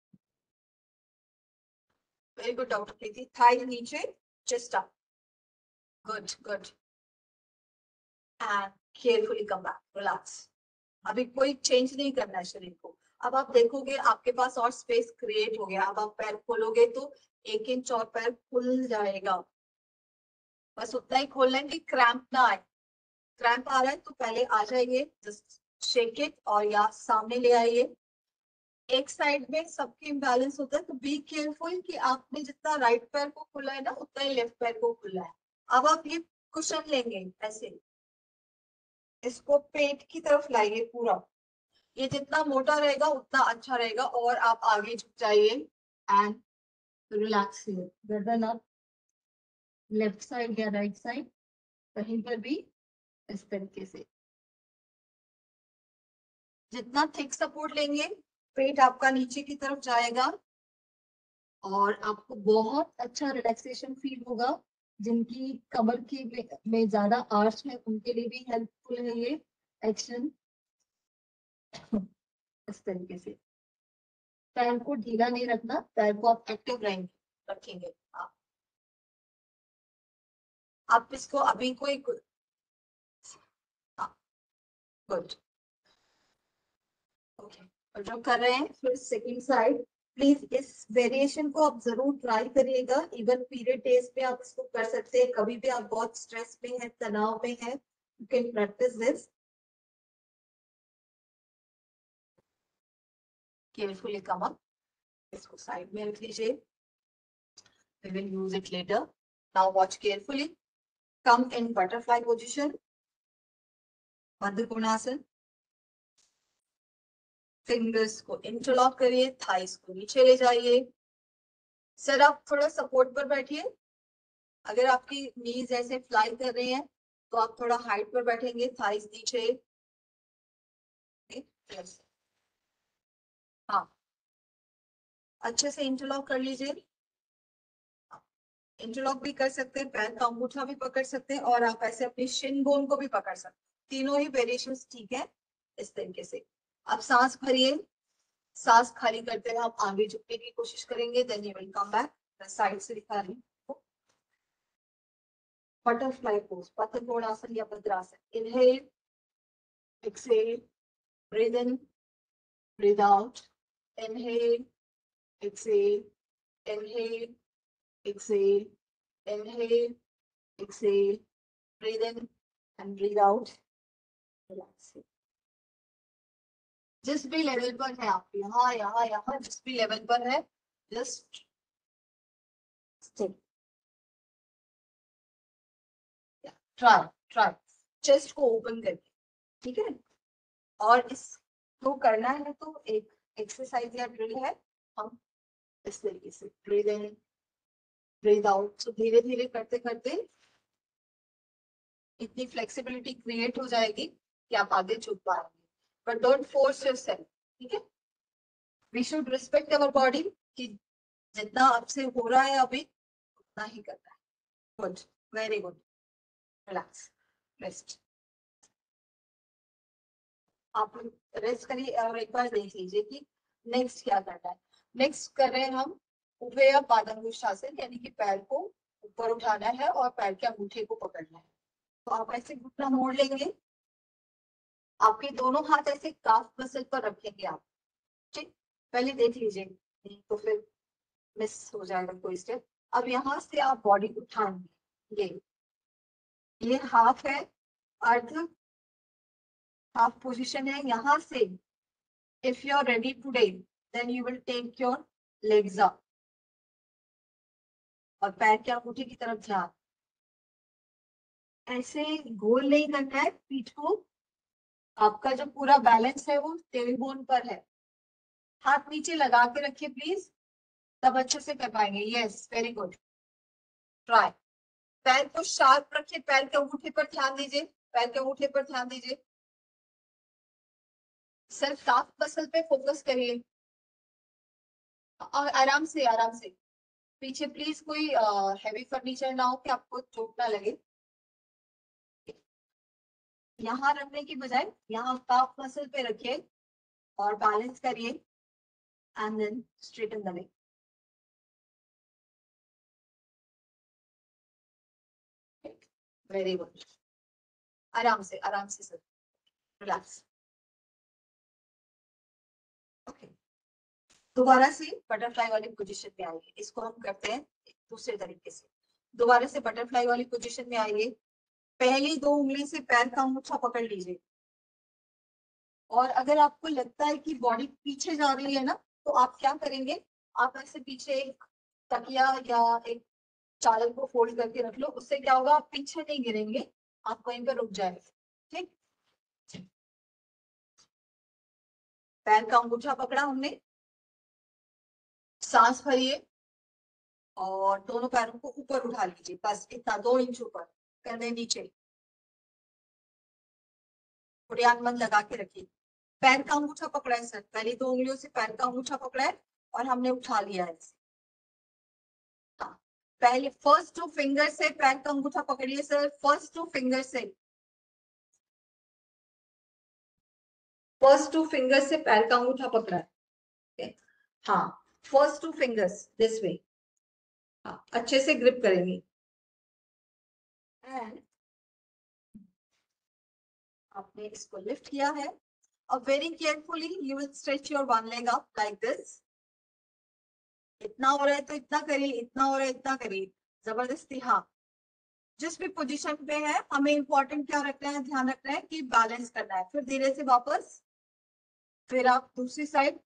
Very good doctor Preeti. Thigh नीचे, chest up. Good, good. And carefully come back. Relax. अभी कोई चेंज नहीं करना है शरीर को. अब आप देखोगे आपके पास और स्पेस क्रिएट हो गया। अब आप पैर खोलोगे तो एक इंच और पैर खुल जाएगा। बस उतना ही खोलना है कि क्रैम्प ना आए। क्रैम्प आ रहा है तो पहले आ जाइए, जस्ट शेक इट और या सामने ले आइए। एक साइड में सबके इम्बैलेंस होता है तो बी केयरफुल कि आपने जितना राइट पैर को खुला है ना उतना ही लेफ्ट पैर को खुला है। अब आप ये कुशन लेंगे ऐसे, इसको पेट की तरफ लाइए पूरा। ये जितना मोटा रहेगा उतना अच्छा रहेगा। और आप आगे झुक जाइए एंड रिलैक्स हियर, गर्दन अप, लेफ्ट साइड या राइट साइड कहीं पर भी इस तरीके से। जितना थिक सपोर्ट लेंगे पेट आपका नीचे की तरफ जाएगा और आपको बहुत अच्छा रिलैक्सेशन फील होगा। जिनकी कमर की में, में ज्यादा आर्च है उनके लिए भी हेल्पफुल है ये एक्शन। इस तरीके से पैर को ढीला नहीं रखना, पैर को आप एक्टिव रहेंगे रखेंगे आप। आप इसको अभी कोई गुड। ओके, और जो कर रहे हैं फिर सेकंड साइड, प्लीज इस वेरिएशन को आप जरूर ट्राई करिएगा। इवन पीरियड डेज पे आप इसको कर सकते हैं, कभी भी आप बहुत स्ट्रेस में है, तनाव में है, you can practice this. Carefully come up, इसको साइड में रख लीजिए, we will use it later. Now watch carefully. Come in butterfly position, Madhya Konasana. Fingers को इंटरलॉक करिए, थाइस को नीचे ले जाइए। सर आप थोड़ा सपोर्ट पर बैठिए। अगर आपकी नीज ऐसे फ्लाई कर रही हैं तो आप थोड़ा हाइट पर बैठेंगे, थाइस नीचे। यस, हाँ, अच्छे से इंटरलॉक कर लीजिए। इंटरलॉक भी कर सकते हैं, पैर का अंगूठा भी पकड़ सकते हैं और आप ऐसे अपनी शिन बोन को भी पकड़ सकते हैं। तीनों ही वेरिएशंस ठीक है। इस तरीके से आप सांस भरिए। सांस खाली करते हुए आप आगे झुकने की कोशिश करेंगे, then you will come back. मैं साइड से दिखा रही हूँ। बटरफ्लाई पोज, पद्मकोणासन या Bhadrasana. Inhale, exhale, breathe in, breathe out. Inhale, exhale, inhale, exhale, inhale, exhale, breathe in and breathe out. Relax. जिस भी लेवल पर है आप, यहाँ यहाँ यहाँ जिस भी लेवल पर है, just stay. Try try chest को ओपन करके, ठीक है। और इसको करना है तो एक एक्सरसाइज या ड्रिल है, हम इस तरीके से ब्रीद इन, ब्रीद आउट। तो धीरे धीरे करते करते इतनी फ्लेक्सिबिलिटी क्रिएट हो जाएगी कि आप आगे झुक पाएंगे। बट डोंट फोर्स योरसेल्फ, ठीक है। We should respect our body कि जितना आपसे हो रहा है अभी उतना ही करना है। Good, very good. Relax, rest. आप रेस्ट करिए और एक बार देख लीजिए कि नेक्स्ट क्या करना है। नेक्स्ट कर रहे हैं हम उभय पादांगुष्ठासन, यानी कि पैर को ऊपर उठाना है और पैर के अंगूठे को पकड़ना है। तो आप ऐसे घुटना मोड़ लेंगे, आपके दोनों हाथ ऐसे काफ मसल पर रखेंगे आप, ठीक। पहले देख लीजिए, नहीं तो फिर मिस हो जाएगा कोई स्टेप। अब यहाँ से आप बॉडी उठाएंगे, ये ये हाफ है, अर्ध हाफ पोजीशन है। यहाँ से if you are ready today then you will take your legs up और पैर के अंगूठे की तरफ ध्यान। ऐसे गोल नहीं करना है पीठ को, आपका जो पूरा बैलेंस है वो टेल बोन पर है। हाथ नीचे लगा के रखिए प्लीज, तब अच्छे से कर पाएंगे। Yes, very good, try. पैर को शार्प रखिए, पैर के अंगूठे पर ध्यान दीजिए, पैर के अंगूठे पर ध्यान दीजिए। सिर्फ काफ मसल पे फोकस करिए और आराम से आराम से। पीछे प्लीज कोई हैवी फर्नीचर ना हो कि आपको चोट ना लगे। यहाँ रखने की बजाय यहाँ काफ मसल पे रखिए और बैलेंस करिए and then straighten the leg. Very good, आराम से आराम से सर, रिलैक्स। ओके, दोबारा से बटरफ्लाई वाली पोजीशन में आइए। इसको हम करते हैं दूसरे तरीके से। दोबारा से बटरफ्लाई वाली पोजीशन में आइए। पहली दो उंगली से पैर का अंगूठा पकड़ लीजिए, और अगर आपको लगता है कि बॉडी पीछे जा रही है ना, तो आप क्या करेंगे, आप ऐसे पीछे एक तकिया या एक चादर को फोल्ड करके रख लो। उससे क्या होगा, आप पीछे नहीं गिरेंगे, आप वहीं पर रुक जाएंगे। ठीक, पैर का अंगूठा पकड़ा हमने, सांस भरिए और दोनों पैरों को ऊपर उठा लीजिए, बस इतना, दो इंच ऊपर, कंधे नीचे, बुढ़ियान मन लगा के रखिए। पैर का अंगूठा पकड़ा है सर, पहली दो उंगलियों से पैर का अंगूठा पकड़ा है और हमने उठा लिया है। हाँ, पहले फर्स्ट टू फिंगर से पैर का अंगूठा पकड़िए सर, फर्स्ट टू फिंगर से, फर्स्ट टू फिंगर से पैर का अंगूठा पकड़ा है। okay? हाँ, first two fingers this way. हाँ, अच्छे से ग्रिप करेंगे। एंड आपने इसको लिफ्ट किया है। अब very carefully you will stretch your one leg up like this. इतना हो रहा है तो इतना करिए, इतना हो रहा है इतना करिए, जबरदस्ती। हाँ, जिस भी पोजीशन पे है हमें इंपॉर्टेंट क्या रखना है, ध्यान रखना है कि बैलेंस करना है। फिर धीरे से वापस, फिर आप दूसरी साइड,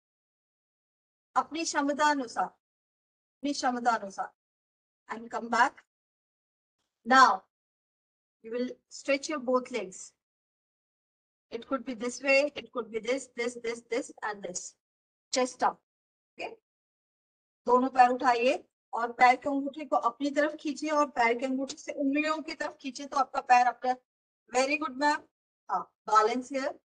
अपनी क्षमता अनुसार, अपनी क्षमता अनुसार, and come back. Now you will stretch your both legs. It could be this way, it could be this, this, this, this, and this. Chest up. Okay. दोनों पैर उठाइए और पैर के अंगूठे को अपनी तरफ खींचिए और पैर के अंगूठे से उंगलियों की तरफ खींचिए, तो आपका पैर आपका, वेरी गुड मैम। हाँ, बैलेंस हियर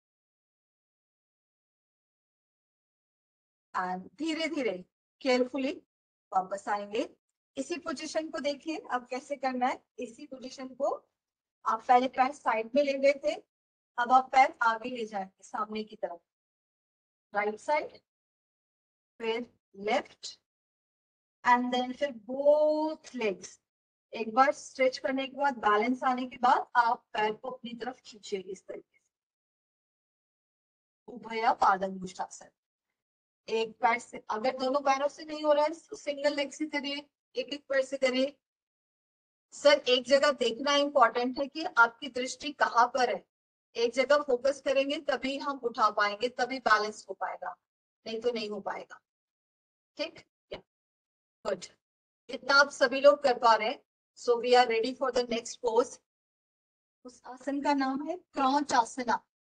एंड धीरे धीरे केयरफुली वापस आएंगे। इसी पोजीशन को देखिए अब कैसे करना है। इसी पोजीशन को आप पहले पैर साइड में ले गए थे, अब आप पैर आगे ले जाएंगे सामने की तरफ, राइट साइड, फिर लेफ्ट, एंड देन फिर बोथ लेग्स। एक बार स्ट्रेच करने के बाद, बैलेंस आने के बाद, आप पैर को अपनी तरफ खींचिए इस तरीके से, उभय पादंगुष्ठासन। एक पैर से, अगर दोनों पैरों से नहीं हो रहा है तो सिंगल लेग से करिए, एक एक पैर से करिए। सर एक जगह देखना इंपॉर्टेंट है कि आपकी दृष्टि कहाँ पर है। एक जगह फोकस करेंगे तभी हम उठा पाएंगे, तभी बैलेंस हो पाएगा, नहीं तो नहीं हो पाएगा। ठीक, गुड, इतना आप सभी लोग कर पा रहे हैं। So we are ready for the next pose. उस आसन का नाम है क्रॉच आसना।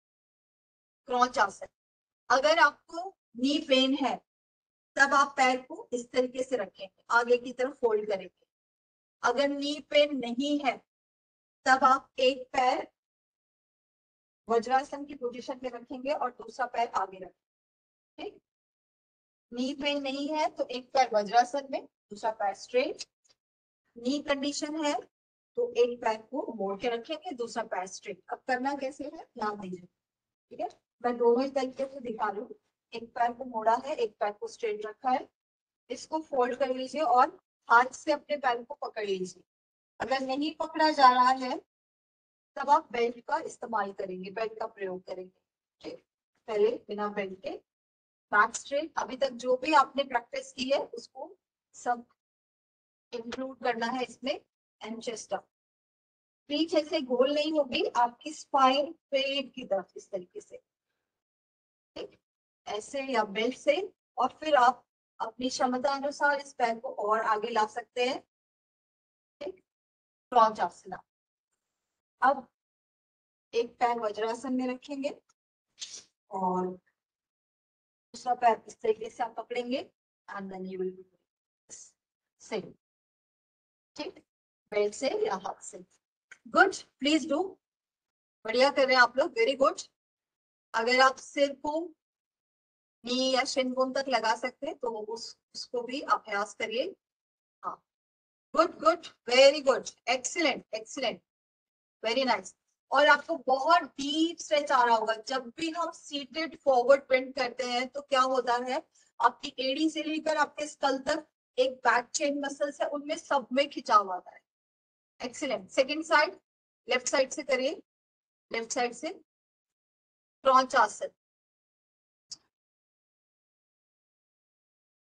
क्रॉच आसन। अगर आपको नी पेन है तब आप पैर को इस तरीके से रखेंगे, आगे की तरफ फोल्ड करेंगे। अगर नी पेन नहीं है तब आप एक पैर वज्रासन की पोजीशन में रखेंगे और दूसरा पैर आगे रखेंगे। ठीक, नी पेन नहीं है तो एक पैर वज्रासन में, दूसरा पैर स्ट्रेट। नी कंडीशन है तो एक पैर को मोड़ के रखेंगे, दूसरा पैर स्ट्रेट। अब करना कैसे है ध्यान दीजिए। ठीक है, मैं दोनों ही तरीके से दिखा रही हूँ। एक पैर को मोड़ा है, एक पैर को स्ट्रेट रखा है। इसको फोल्ड कर लीजिए और हाथ से अपने पैर को पकड़ लीजिए। अगर नहीं पकड़ा जा रहा है तब आप बेल्ट का इस्तेमाल करेंगे, बेल्ट का प्रयोग करेंगे। पहले बिना बेल्ट के बैक स्ट्रेट। अभी तक जो भी आपने प्रैक्टिस की है उसको सब इंक्लूड करना है इसमें। एंड चेस्ट अप, पीठ ऐसे गोल नहीं होगी, आपकी स्पाइन पेट की तरफ इस तरीके से, ठीक, ऐसे या बेल्ट से। और फिर आप अपनी क्षमता अनुसार इस पैर को और आगे ला सकते हैं। ठीक, क्रॉच आसना। अब एक पैर वज्रासन में रखेंगे और दूसरा पैर इस तरीके से आप पकड़ेंगे and then you will same. ठीक, बेल्ट से या हाथ से। गुड, प्लीज डू, बढ़िया कर रहे हैं आप लोग, वेरी गुड। अगर आप सिर को नी या शिन बोन तक लगा सकते हैं तो उस उसको भी अभ्यास करिए। हाँ, good good, very good, excellent excellent, very nice. और आपको बहुत डीप स्ट्रेच आ रहा होगा। जब भी हम सीटेड फॉरवर्ड बेंड करते हैं तो क्या होता है, आपकी एड़ी से लेकर आपके स्कल तक एक बैक चेन मसल्स है, उनमें सब में खिंचाव आता है। Excellent. Second side, left side से करिए, लेफ्ट साइड से Krounchasana.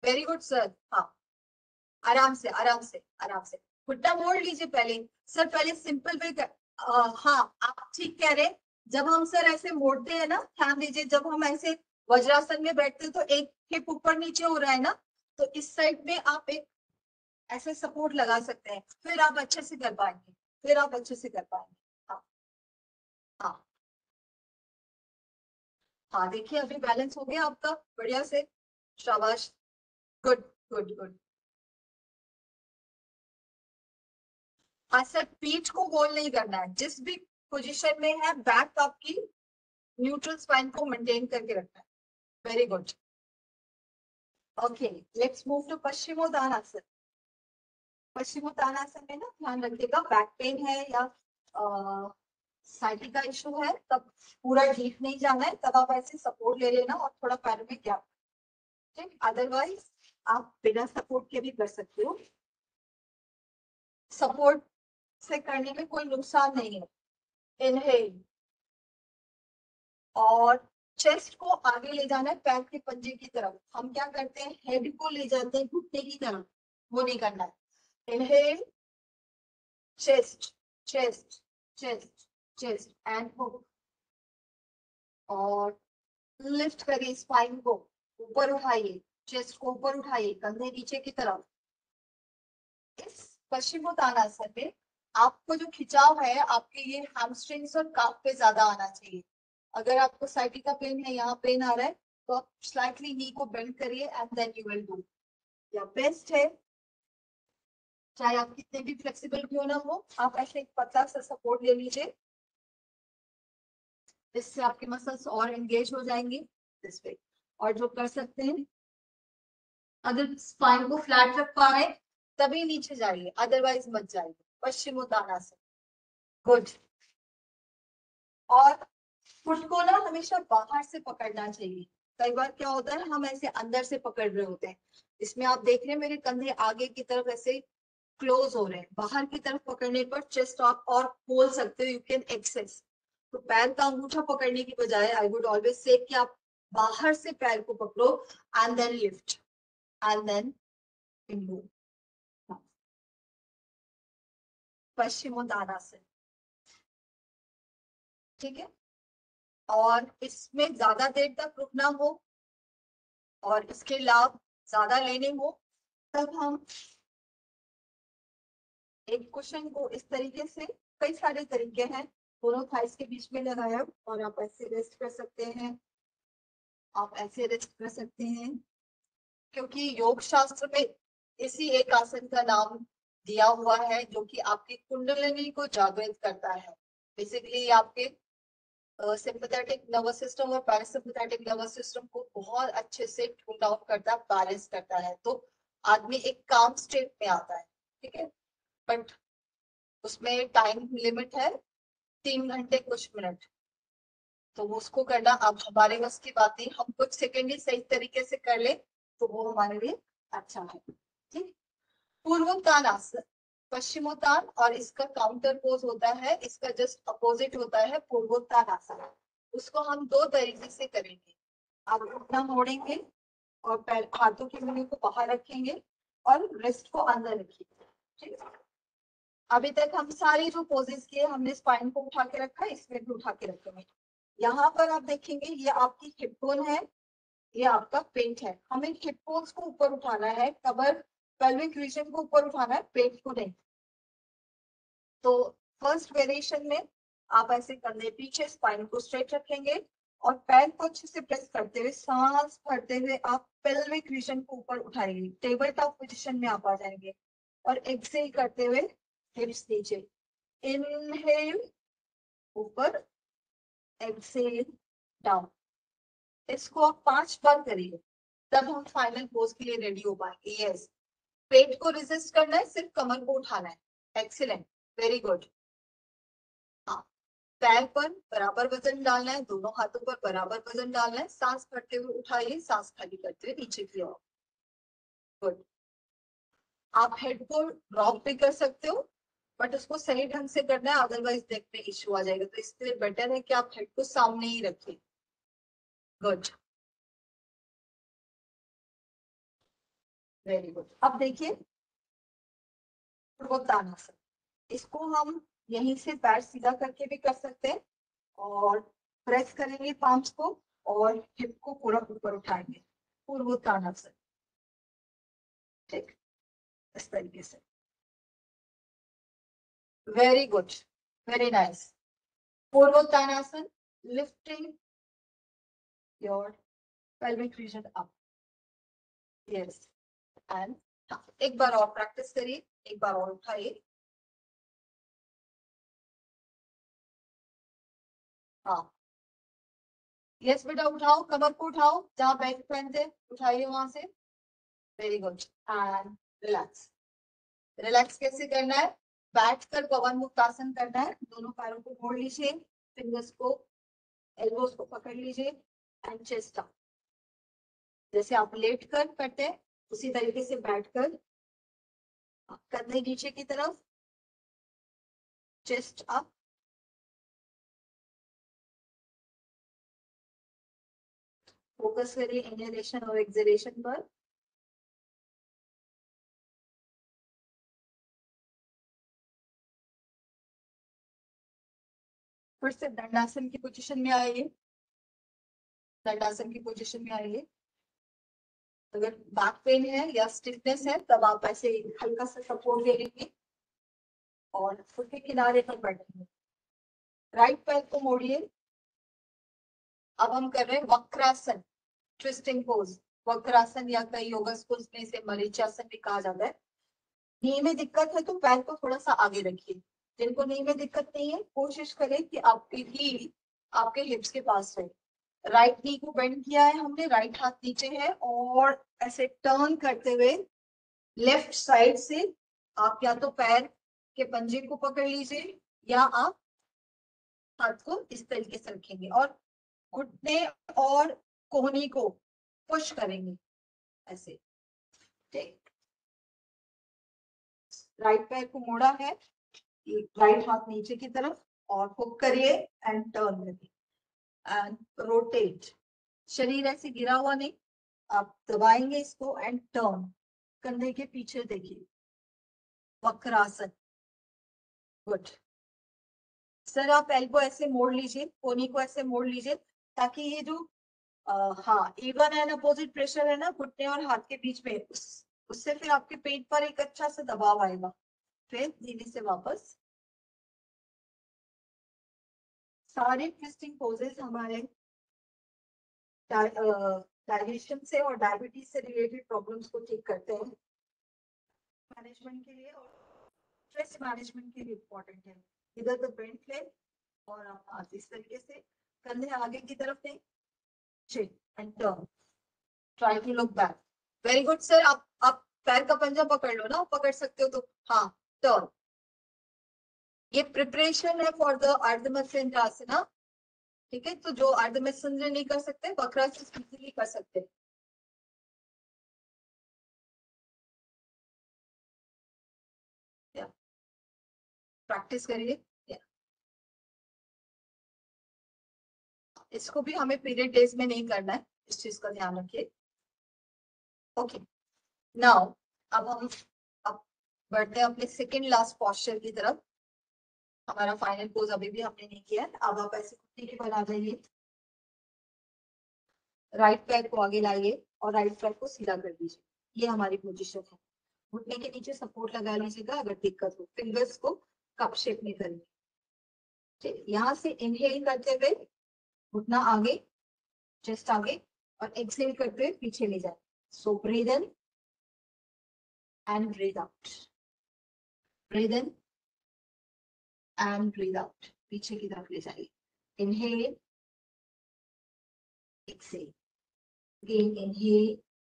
Very good sir. हाँ, आराम से आराम से आराम से घुटना मोड़ लीजिए पहले। सर पहले सिंपल वे कर, आ, हाँ आप ठीक कह रहे हैं। जब हम सर ऐसे मोड़ते हैं ना, ध्यान दीजिए, जब हम ऐसे वज्रासन में बैठते हैं तो एक हिप ऊपर नीचे हो रहा है ना, तो इस साइड में आप एक ऐसे सपोर्ट लगा सकते हैं, फिर आप अच्छे से कर पाएंगे, फिर आप अच्छे से कर पाएंगे। हाँ हाँ हाँ, देखिए अभी बैलेंस हो गया आपका बढ़िया से, शाबाश, गुड गुड गुड। हाँ सर, पीठ को गोल नहीं करना है, जिस भी पोजीशन में है बैक आपकी न्यूट्रल स्पाइन को मेंटेन करके रखना है। Very good. Okay, let's move to Paschimottanasana. Paschimottanasana में ना ध्यान रखिएगा, बैक पेन है या साइटिका का इशू है तब पूरा डीप नहीं जाना है, तब आप ऐसे सपोर्ट ले लेना और थोड़ा पैर में गैप, ठीक। अदरवाइज आप बिना सपोर्ट के भी कर सकते हो, सपोर्ट से करने में कोई नुकसान नहीं है। इनहेल, और चेस्ट को आगे ले जाना है पैर के पंजे की तरफ। हम क्या करते हैं, हेड को ले जाते हैं घुटने की तरफ, वो नहीं करना है। Inhale, chest chest chest chest and hook, और लिफ्ट करिए स्पाइन को, ऊपर उठाइए, चेस्ट को ऊपर उठाइए, कंधे नीचे की तरफ। इस पश्चिमोत्तानासन में आपको जो खिंचाव है आपके ये हैमस्ट्रिंग्स और काफ पे ज्यादा आना चाहिए। अगर आपको साइटिका पेन है, यहाँ पेन आ रहा है, तो आप स्लाइटली नी को बेंड करिए and then you will do. या बेस्ट है, चाहे आप कितने भी फ्लेक्सिबल क्यों ना हो, आप ऐसे एक पतला सा सपोर्ट ले लीजिए, इससे आपके मसल्स और एंगेज हो जाएंगे दिस वे। और जो कर सकते हैं, अगर स्पाइन को फ्लैट रख पा रहे हैं तभी नीचे जाइए, अदरवाइज मत जाइए। पश्चिमोत्तानासन, गुड। और फुट को ना हमेशा बाहर से पकड़ना चाहिए। कई बार क्या होता है, हम ऐसे अंदर से पकड़ रहे होते हैं। इसमें आप देख रहे हैं मेरे कंधे आगे की तरफ ऐसे क्लोज हो रहे हैं, बाहर की तरफ पकड़ने पर चेस्ट आप और खोल सकते हो, यू कैन एक्सेस। तो पैर का अंगूठा पकड़ने की बजाय आई वुड ऑलवेज से कि आप बाहर से पैर को पकड़ो and then lift and then move. Paschimottanasana, ठीक है। और इसमें ज्यादा देर तक रुकना हो और इसके लाभ ज्यादा लेने हो, तब हम एक क्वेश्चन को इस तरीके से, कई सारे तरीके हैं, दोनों थाइस के बीच में लगाया और आप ऐसे रेस्ट कर सकते हैं, आप ऐसे रेस्ट कर सकते हैं, क्योंकि योग शास्त्र में इसी एक आसन का नाम दिया हुआ है जो कि आपकी कुंडलिनी को जागृत करता है। बेसिकली आपके सिंपैथेटिक नर्वस सिस्टम और पैरासिम्पैथेटिक नर्वस सिस्टम को बहुत अच्छे से ट्यून डाउन करता है, बैलेंस करता है, तो आदमी एक काम स्टेट में आता है, ठीक है। बट उसमें टाइम लिमिट है तीन घंटे कुछ मिनट, तो वो उसको करना अब हमारे बस की बात नहीं, हम कुछ सेकेंड ही सही तरीके से कर ले तो वो हमारे लिए अच्छा है, ठीक। पूर्वोत्तान आसन, पश्चिमोत्तान और इसका काउंटर पोज होता है, इसका जस्ट अपोजिट होता है पूर्वोत्तान आसन। उसको हम दो तरीके से करेंगे, आप घुटना मोड़ेंगे और पैर हाथों की उंगलियों को बाहर रखेंगे और रिस्ट को अंदर रखिए, ठीक है। अभी तक हम सारी जो पोजेस किए, हमने स्पाइन को उठा के रखा है, इसमें भी उठा के रखेंगे। यहाँ पर आप देखेंगे ये आपकी हिप बोन है, ये आपका पेट है, हमें हिप बोन्स को ऊपर उठाना है, कमर पेल्विक रीजन को ऊपर उठाना है, पेट को नहीं। तो फर्स्ट वेरिएशन में आप ऐसे कंधे पीछे, स्पाइन को स्ट्रेट रखेंगे और पैर को अच्छे से प्रेस करते हुए, सांस भरते हुए आप पेल्विक रीजन को ऊपर उठाएंगे, टेबल टॉप पोजीशन में आप आ जाएंगे और एक्सेल करते हुए हिप्स नीचे, इनहेल ऊपर, एक्सेल डाउन। इसको आप पांच बार करिए, तब हम फाइनल पोज के लिए रेडी हो पाएंगे। यस, पेट को रेजिस्ट करना है, सिर्फ कमर को उठाना है। Excellent, very good. हाँ, पैर पर बराबर वजन डालना है, दोनों हाथों पर बराबर वजन डालना है, सांस भरते हुए उठाइए, सांस खाली करते हुए नीचे की ओर, गुड। आप हेड को ड्रॉप भी कर सकते हो, बट उसको सही ढंग से करना है, अदरवाइज नेक में इश्यू आ जाएगा, तो इसलिए बेटर है कि आप हेड को सामने ही रखें, गुड। Very good. अब देखिए पूर्वोत्तानासन, इसको हम यहीं से पैर सीधा करके भी कर सकते हैं और प्रेस करेंगे पांच को और हिप को पूरा ऊपर उठाएंगे, पूर्वोत्तानासन। ठीक, इस तरीके से। Very good, very nice. Purvottanasana, lifting your pelvic region up. Yes. And एक बार और प्रैक्टिस करिए, एक बार और उठाइए। हाँ, यस बेटा उठाओ, कमर को उठाओ, जहां बैक पहनते उठाइए वहां से। Very good. And relax. Relax कैसे करना है? बैठ कर पवन मुक्तासन करना है। दोनों पैरों को मोड़ लीजिए, फिंगर्स को, एल्बोस को पकड़ लीजिए एंड चेस्ट अप। जैसे आप लेट कर करते हैं उसी तरीके से बैठ कर कंधे नीचे की तरफ, चेस्ट अप। फोकस करिए इनहेलेशन और एक्सहेलेशन पर। फिर से दंडासन की पोजीशन में आइए, दंडासन की पोजीशन में आइए। अगर बैक पेन है या स्टिफनेस है तब आप ऐसे हल्का सा सपोर्ट दे लेंगे और फुट के किनारे पर बैठेंगे। राइट पैर को मोड़िए। अब हम कर रहे हैं वक्रासन, ट्विस्टिंग पोज। वक्रासन या कई योगा स्कूल्स में इसे मरीचासन भी कहा जाता है। नी में दिक्कत है तो पैर को थोड़ा सा आगे रखिए। जिनको नी में दिक्कत नहीं है कोशिश करें कि आपकी हील आपके हिप्स के पास रहे। राइट नी को बेंड किया है हमने, राइट हाथ नीचे है और ऐसे टर्न करते हुए लेफ्ट साइड से आप या तो पैर के पंजे को पकड़ लीजिए या आप हाथ को इस तरीके से रखेंगे और घुटने और कोहनी को पुश करेंगे ऐसे। ठीक, राइट पैर को मोड़ा है, राइट हाथ नीचे की तरफ और हुक करिए एंड टर्न करिए एंड रोटेट। शरीर ऐसे गिरा हुआ नहीं, आप दबाएंगे इसको एंड टर्न। कंधे के पीछे देखिए, वक्रासन। गुड। सर आप एल्बो ऐसे मोड़ लीजिए, कोनी को ऐसे मोड़ लीजिए ताकि ये जो आ, हाँ इवन एंड अपोजिट प्रेशर है ना घुटने और हाथ के बीच में, उस उससे फिर आपके पेट पर एक अच्छा सा दबाव आएगा। फिर धीरे से वापस। सारे ट्विस्टिंग पोजेस हमारे डाइजेशन से और डायबिटीज से रिलेटेड प्रॉब्लम्स को ठीक करते हैं, मैनेजमेंट के लिए और स्ट्रेस मैनेजमेंट के लिए इम्पोर्टेंट है। इधर द बेंट ले और आप इस तरीके से कंधे आगे की तरफ दें, and turn, try to look back. Very good sir. आप आप पैर का पंजा पकड़ लो ना, पकड़ सकते हो तो हाँ, टर्न। ये प्रिपरेशन है फॉर द अर्धमत्स्यंद्रासना। ठीक है, तो जो अर्धमत्स्यंद्र नहीं कर सकते वक्रासन इजीली कर सकते हैं। प्रैक्टिस करिए। इसको भी हमें पीरियड डेज में नहीं करना है, इस चीज का ध्यान रखिए। ओके, नाउ अब हम अब बढ़ते हैं अपने सेकेंड लास्ट पोस्चर की तरफ। हमारा फाइनल पोज अभी भी हमने नहीं किया है। अब आप ऐसे घुटने के बल आ जाइए, राइट पैर को आगे लाइए और राइट पैर को सीधा कर दीजिए। ये हमारी पोजीशन है। घुटने के नीचे सपोर्ट लगा लीजिएगा अगर दिक्कत हो। फिंगर्स को कप शेप में करिए। ठीक, यहाँ से इनहेल करते हुए घुटना आगे, चेस्ट आगे और एक्सहेल करते हुए पीछे ले जाए। So breathe in and breathe out, breathe in and breathe out. पीछे की तरफ ले जाइए। Inhale, exhale, again inhale,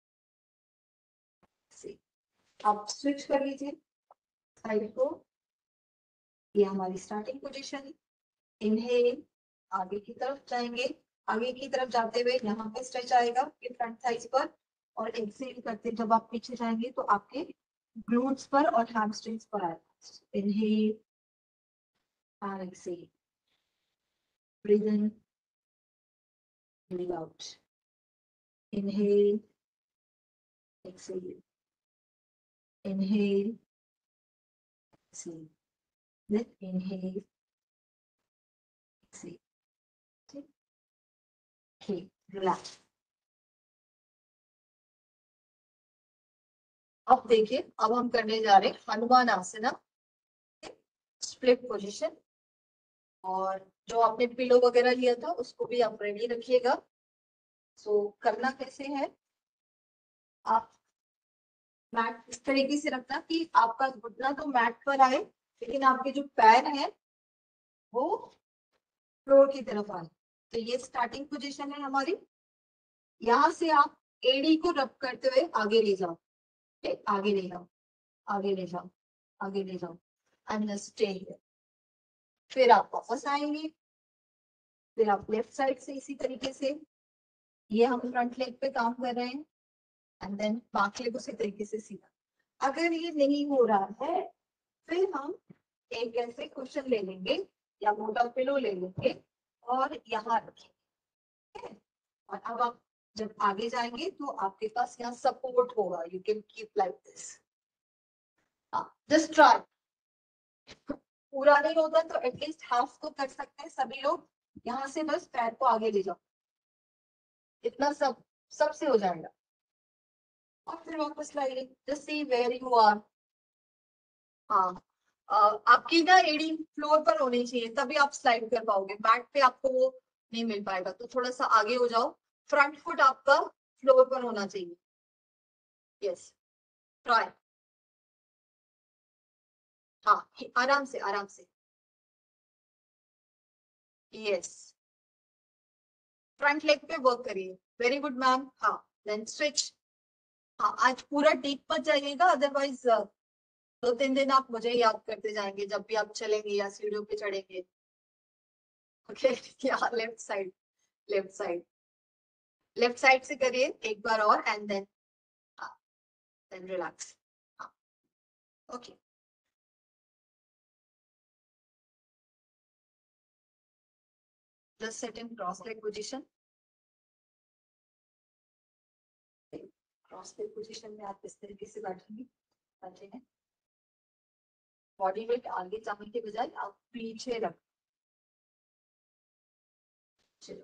exhale. अब स्विच कर लीजिए साइड को। ये हमारी स्टार्टिंग पोजीशन है। इनहेल, आगे की तरफ जाएंगे, आगे की तरफ जाते हुए यहाँ पे स्ट्रेच आएगा ये फ्रंट थाइज पर और एक्सहेल करते जब आप पीछे जाएंगे तो आपके ग्लूट्स पर और हैमस्ट्रिंग्स पर आएगा। Inhale and exhale, breathe in, breathe out, inhale, exhale, inhale, exhale, then inhale, exhale. Okay, relax. अब देखिए, अब हम करने जा रहे हैं हनुमान आसना, स्प्लिट पोजीशन। और जो आपने पिलो वगैरह लिया था उसको भी आप रेडी रखिएगा। सो so, करना कैसे है, आप मैट इस तरीके से रखना कि आपका घुटना तो मैट पर आए लेकिन आपके जो पैर हैं वो फ्लोर की तरफ आए। तो ये स्टार्टिंग पोजीशन है हमारी। यहाँ से आप एड़ी को रब करते हुए आगे ले जाओ, ठीक, आगे ले जाओ, आगे ले जाओ, आगे ले जाओ, एंड स्टे हियर। फिर आप वापस आएंगे, फिर आप लेफ्ट साइड से इसी तरीके से, ये हम फ्रंट लेग पे काम कर रहे हैं, एंड देन बैक लेग उसी तरीके से सीधा। अगर ये नहीं हो रहा है फिर हम एक ऐसे क्वेश्चन ले लेंगे या मोटा पिलो ले लेंगे और यहाँ रखेंगे। और अब आप जब आगे जाएंगे तो आपके पास यहाँ सपोर्ट होगा, you can keep like this. Just try, पूरा नहीं होता तो एटलीस्ट हाफ तो कर सकते हैं सभी लोग। यहाँ से बस पैर को आगे ले जाओ, इतना सब सबसे हो जाएगा। और फिर वापस लाइए, just see where you are. हाँ, uh, आपकी ना एड़ी फ्लोर पर होनी चाहिए तभी आप स्लाइड कर पाओगे, मैट पे आपको वो नहीं मिल पाएगा। तो थोड़ा सा आगे हो जाओ, फ्रंट फुट आपका फ्लोर पर होना चाहिए। Yes, try. हाँ, आराम से आराम से। यस, फ्रंट लेग पे वर्क करिए। Very good ma'am. हाँ, देन स्विच। हाँ, आज पूरा डीप मत जाइएगा, अदरवाइज दो तीन दिन आप मुझे याद करते जाएंगे जब भी आप चलेंगे या सीढ़ियों पे चढ़ेंगे। ओके, या left side, left side, left side से करिए एक बार और, and then then relax. Okay, just set in cross leg position. Cross leg position में आप इस तरीके से बैठेंगे, बैठेंगे, बॉडी वेट आगे जाने के बजाय आप पीछे रख। चलो,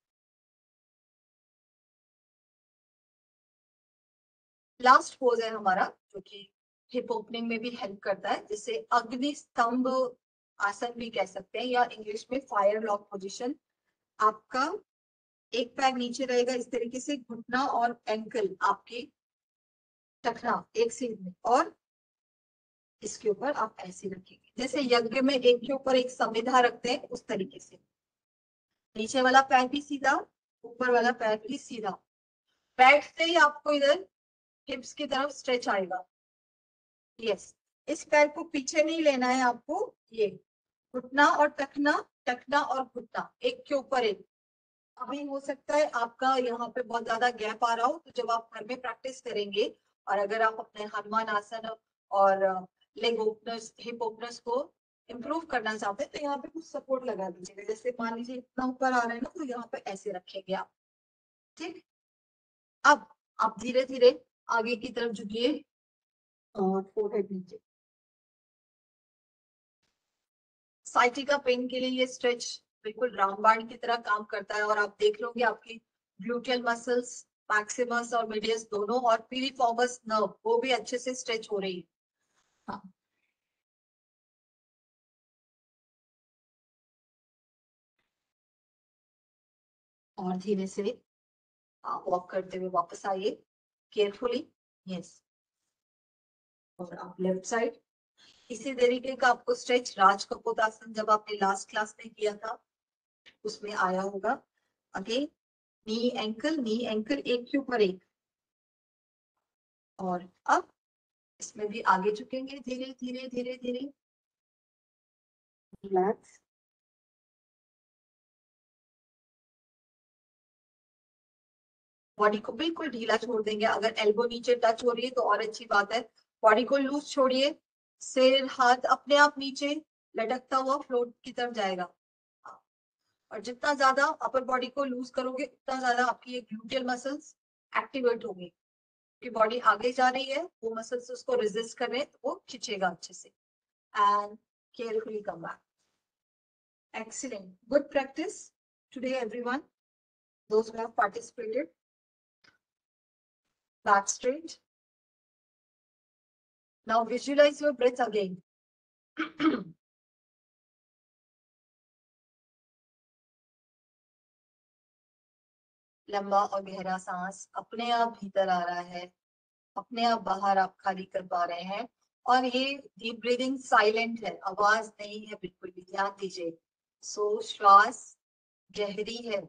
लास्ट पोज है हमारा जो कि हिप ओपनिंग में भी हेल्प करता है, जिसे अग्नि स्तंभ आसन भी कह सकते हैं या इंग्लिश में फायर लॉक पोजीशन। आपका एक पैर नीचे रहेगा इस तरीके से, घुटना और एंकल आपकी टखना एक सीध में, और इसके ऊपर आप ऐसे रखेंगे जैसे यज्ञ में एक के ऊपर एक संविधा रखते हैं उस तरीके से। नीचे वाला पैर भी सीधा, ऊपर वाला पैर भी सीधा। बैठते ही आपको इधर हिप्स की तरफ स्ट्रेच आएगा। यस, इस पैर को पीछे नहीं लेना है आपको, ये घुटना और टखना, टखना और घुटना एक के ऊपर एक। अभी हो सकता है आपका यहाँ पे बहुत ज्यादा गैप आ रहा हो, तो जब आप घर में प्रैक्टिस करेंगे और अगर आप अपने हनुमान आसन और लेग ओपनर्स, हिप ओपनर्स को इम्प्रूव करना चाहते हैं तो यहाँ पे कुछ सपोर्ट लगा दीजिएगा। जैसे मान लीजिए इतना ऊपर आ रहा है ना, तो यहाँ पे ऐसे रखेंगे आप, ठीक। अब आप धीरे धीरे आगे की तरफ झुकिए और फोरहेड नीचे। साइटिका पेन के लिए ये स्ट्रेच बिल्कुल रामबाण की तरह काम करता है, और आप देख लोगे आपकी ग्लूटियल मसल्स, मैक्सिमस और मीडियस दोनों, और पीरिफॉर्मस नर्व वो भी अच्छे से स्ट्रेच हो रही है। हाँ, और धीरे से वॉक करते हुए वापस आइए केयरफुली। यस, और आप लेफ्ट साइड इसी तरीके का आपको स्ट्रेच राज कपूर आसन जब आपने लास्ट क्लास में किया था उसमें आया होगा। Again knee ankle, knee ankle एक के ऊपर एक, और अब इसमें भी आगे झुकेंगे धीरे धीरे धीरे धीरे। रिलैक्स, बॉडी को बिल्कुल ढीला छोड़ देंगे। अगर एल्बो नीचे टच हो रही है तो और अच्छी बात है। बॉडी को लूज छोड़िए, सिर हाथ अपने आप नीचे लटकता हुआ फ्लोर की तरफ जाएगा। और जितना ज्यादा अपर बॉडी को लूज करोगे उतना ज्यादा आपकी ये ग्लूटियल मसल्स एक्टिवेट होंगी। कि बॉडी आगे जा रही है, वो मसल्स उसको रेजिस्ट कर रहे हैं, तो वो खींचेगा अच्छे से. And carefully come back. Excellent. Good practice today, everyone. Those who have participated. Back straight. Now visualize your breath again. लंबा और गहरा सांस अपने आप भीतर आ रहा है, अपने आप बाहर आप खाली कर पा रहे हैं. और ये डीप ब्रीदिंग साइलेंट है, आवाज नहीं है बिल्कुल भी, ध्यान दीजिए. सो श्वास गहरी है,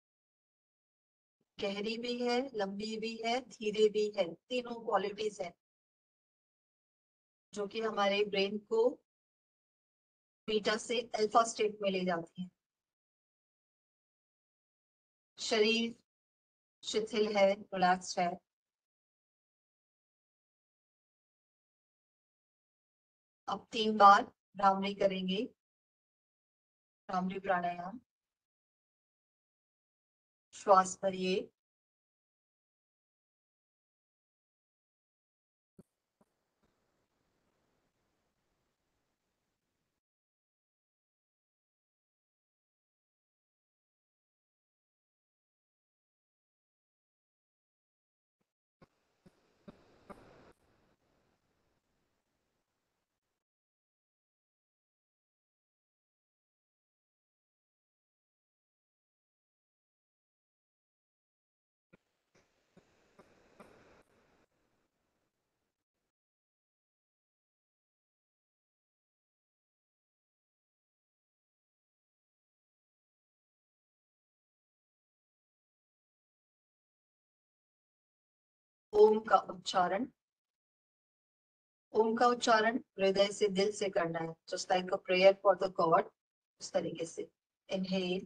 गहरी भी है, लंबी भी है, धीरे भी है. तीनों क्वालिटीज है जो कि हमारे ब्रेन को बीटा से अल्फा स्टेट में ले जाती है. शरीर शिथिल है, रिलैक्स है. अब तीन बार भ्रामरी करेंगे, भ्रामरी प्राणायाम. श्वास भरिए, ओम का उच्चारण. ओम का उच्चारण हृदय से, दिल से करना है, just like a prayer for the god. उस तरीके से इनहेल.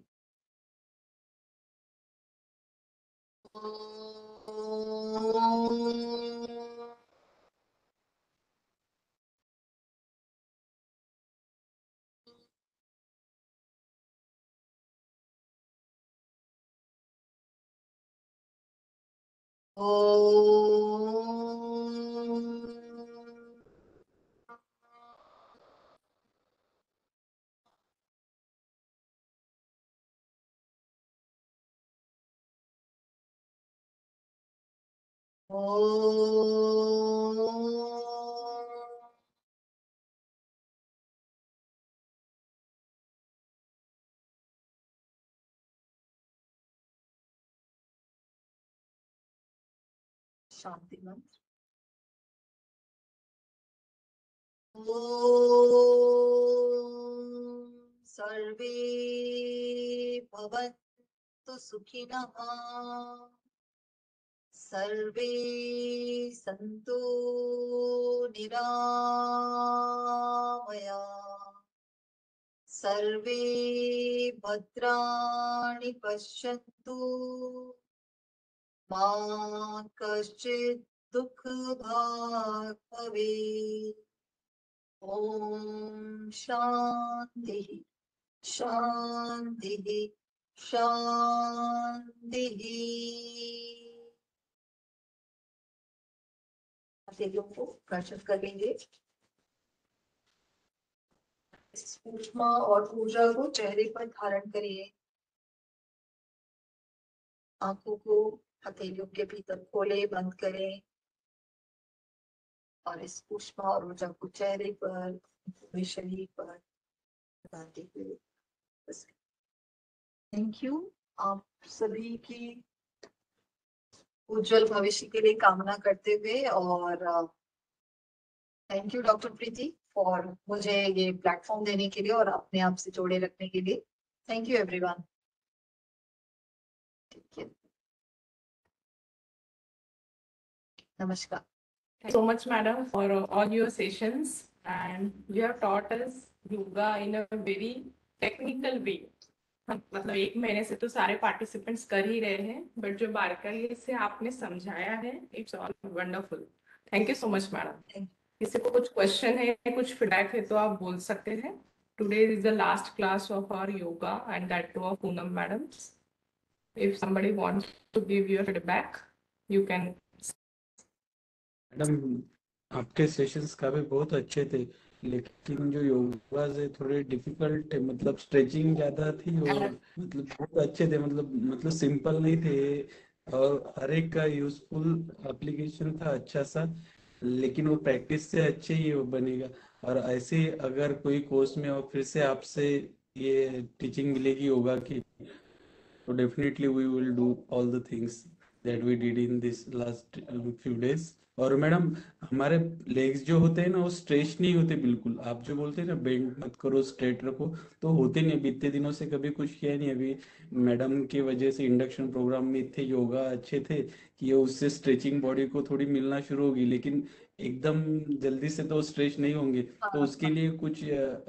शांति मंत्र. ओम सर्वे भवन्तु सुखिनः, सर्वे सन्तु निरामया, सर्वे भद्राणि पश्यन्तु, मा कश्चित् दुःखभाग् भवेत्. ओम शांति शांति शांति. हथेलियों को स्पर्श करेंगे. इस ऊष्मा और ऊर्जा को चेहरे पर धारण करिए. आंखों को हथेलियों के भीतर खोले, बंद करें और इस ऊष्मा और ऊर्जा को चेहरे पर, पूरे शरीर पर लगाते हुए. Thank you. आप सभी की उज्जवल भविष्य के लिए कामना करते हुए, और thank you doctor Preeti for मुझे ये प्लेटफॉर्म देने के लिए और अपने आप से जोड़े रखने के लिए. Thank you everyone. ठीक है, नमस्कार. Thank you so much, madam, for all your sessions, and you have taught us yoga in a very technical way. हम मतलब एक महीने से तो सारे पार्टिसिपेंट्स कर ही रहे हैं, बट जो बारकाई से आपने समझाया है, it's all wonderful. Thank you so much madam. किसी को कुछ क्वेश्चन है, कुछ फीडबैक है तो आप बोल सकते हैं. Today is the last class of our yoga and that too of Poonam madam. If somebody wants to give your feedback, you can madam आपके सेशंस काफी बहुत अच्छे थे, लेकिन जो योगा से थोड़े डिफिकल्ट थे, मतलब स्ट्रेचिंग ज्यादा थी और मतलब बहुत अच्छे थे, मतलब मतलब सिंपल नहीं थे और हर एक का यूजफुल एप्लीकेशन था अच्छा सा, लेकिन वो प्रैक्टिस से अच्छे ही वो बनेगा। और ऐसे ही अगर कोई कोर्स में और फिर से आपसे ये टीचिंग मिलेगी योगा की, so definitely we will do all the things that we did in this last uh, few days। और मैडम हमारे लेग्स जो होते हैं ना वो स्ट्रेच नहीं होते बिल्कुल, आप जो बोलते हैं ना बेंड मत करो स्ट्रेट रखो, तो होते नहीं। अभी इतने दिनों से कभी कुछ किया नहीं, अभी मैडम की वजह से इंडक्शन प्रोग्राम में इतने योगा अच्छे थे कि ये उससे स्ट्रेचिंग बॉडी को थोड़ी मिलना शुरू होगी, लेकिन एकदम जल्दी से तो स्ट्रेच नहीं होंगे। तो उसके लिए कुछ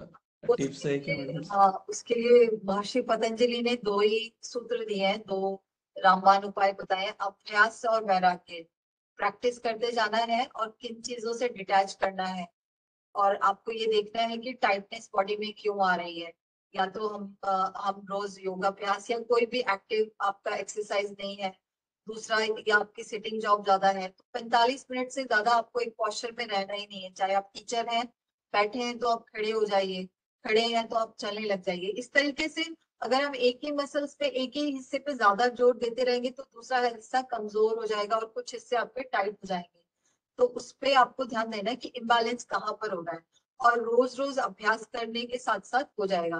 टिप्स उसके है क्या लिए मैडम? हाँ, उसके लिए महर्षि पतंजलि ने दो ही सूत्र दिए हैं, दो रामबाण उपाय बताए हैं, अभ्यास और वैराग्य। प्रैक्टिस करते जाना है और किन चीजों से डिटैच करना है, और आपको ये देखना है कि टाइटनेस बॉडी में क्यों आ रही है। या तो हम अ, हम रोज योगाभ्यास या कोई भी एक्टिव आपका एक्सरसाइज नहीं है। दूसरा, या आपकी सिटिंग जॉब ज्यादा है, तो पैंतालीस मिनट से ज्यादा आपको एक पोस्चर में रहना ही नहीं है। चाहे आप टीचर हैं, बैठे हैं तो आप खड़े हो जाइए, खड़े हैं तो आप चलने लग जाइए। इस तरीके से अगर हम एक ही मसल्स पे, एक ही हिस्से पे ज्यादा जोर देते रहेंगे तो दूसरा हिस्सा कमजोर हो जाएगा और कुछ हिस्से आपके टाइट हो जाएंगे। तो उस पे आपको ध्यान देना है कि इम्बैलेंस कहाँ पर हो रहा है, और रोज रोज अभ्यास करने के साथ साथ हो जाएगा।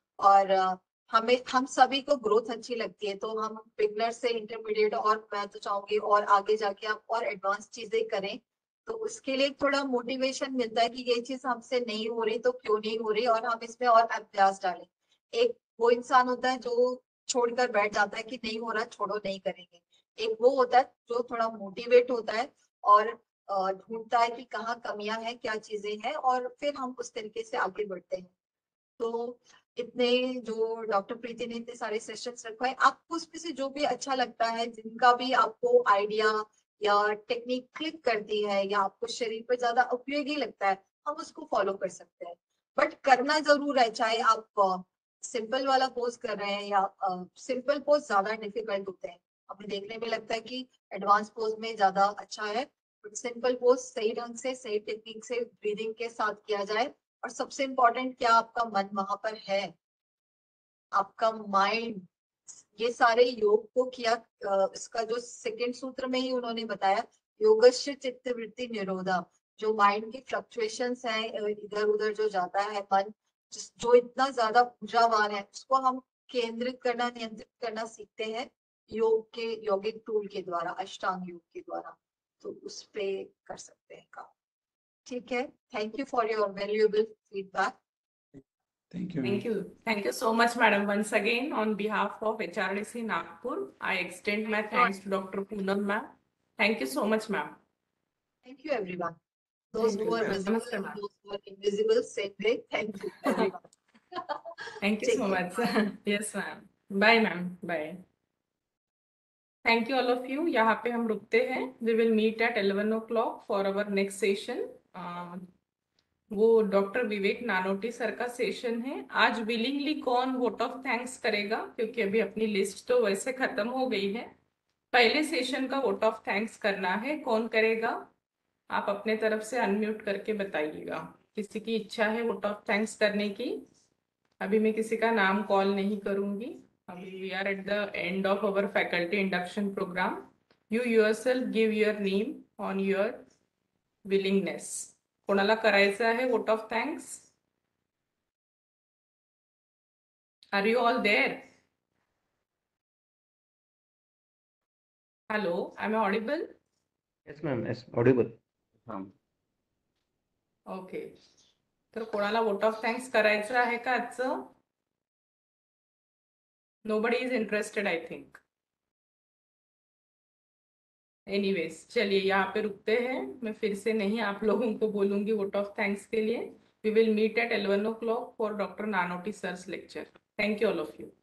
और अ, हमें हम सभी को ग्रोथ अच्छी लगती है, तो हम बिगनर से इंटरमीडिएट, और मैं तो चाहूंगी और आगे जाके हम और एडवांस चीजें करें। तो उसके लिए थोड़ा मोटिवेशन मिलता है कि ये चीज हमसे नहीं हो रही तो क्यों नहीं हो रही, और हम इसमें और अभ्यास डालें। एक वो इंसान होता है जो छोड़कर बैठ जाता है कि नहीं हो रहा, छोड़ो नहीं करेंगे। एक वो होता है जो थोड़ा मोटिवेट होता है और अ, ढूंढता है कि कहाँ कमियां हैं, क्या चीजें हैं, और फिर हम उस तरीके से आगे बढ़ते हैं। तो इतने जो डॉक्टर प्रीति ने इतने सारे सेशंस रखवाए, आपको उसमें से जो भी अच्छा लगता है, जिनका भी आपको आइडिया या टेक्निक क्लिक करती है या आपको शरीर पर ज्यादा उपयोगी लगता है, हम उसको फॉलो कर सकते हैं। बट करना जरूर है, चाहे आप सिंपल वाला पोज कर रहे हैं या सिंपल पोज ज्यादा डिफिकल्ट होते हैं। हमें देखने में लगता है कि एडवांस पोज में ज्यादा अच्छा है, बट सिंपल पोज सही ढंग से, सही टेक्निक से, ब्रीदिंग के साथ किया जाए। और सबसे इम्पोर्टेंट, क्या आपका मन वहां पर है, आपका माइंड। ये सारे योग को किया। अ, इसका जो सेकंड सूत्र में ही उन्होंने बताया, योगस्य चित्त वृत्ति निरोधा। जो माइंड की फ्लक्चुएशंस है, इधर उधर जो जाता है मन, जिस- जो इतना ज्यादा ऊर्जावान है, उसको हम केंद्रित करना, नियंत्रित करना सीखते हैं योग के, योगिक टूल के द्वारा, अष्टांग योग के द्वारा। तो उस पे कर सकते हैं काम। ठीक है, thank you for your valuable feedback. Thank you Thank ma'am. you. Thank you so much, madam. Once again, on behalf of H R D C Nagpur, I extend my thanks to Doctor Poonam ma'am. Thank you so much, ma'am. Thank you, everyone. Those Thank who you. are visible Namaste, and ma'am. those who are invisible, same way. Thank you, everyone. Thank you Take so care. much. Bye. Yes, ma'am. Bye, ma'am. Bye. Thank you all of you. यहाँ पे हम रुकते हैं. We will meet at eleven o'clock for our next session. Uh, वो डॉक्टर विवेक नानोटी सर का सेशन है आज। विलिंगली कौन वोट ऑफ थैंक्स करेगा, क्योंकि अभी अपनी लिस्ट तो वैसे खत्म हो गई है। पहले सेशन का वोट ऑफ थैंक्स करना है, कौन करेगा? आप अपने तरफ से अनम्यूट करके बताइएगा। किसी की इच्छा है वोट ऑफ थैंक्स करने की? अभी मैं किसी का नाम कॉल नहीं करूंगी। अभी we are at the end of our faculty induction programme. You yourself give your name on your willingness. कोणाला करायचं आहे vote of thanks? Are you all there? Hello, I am audible? Yes, ma'am. Yes, audible. Um, okay, तर कोणाला वोट ऑफ थँक्स करायचं आहे का आजचं? Nobody is interested I think. Anyways, चलिए यहाँ पे रुकते हैं। मैं फिर से नहीं आप लोगों को बोलूंगी वोट ऑफ थैंक्स के लिए। We will meet at eleven o'clock for doctor Nanoti sir's lecture. Thank you all of you.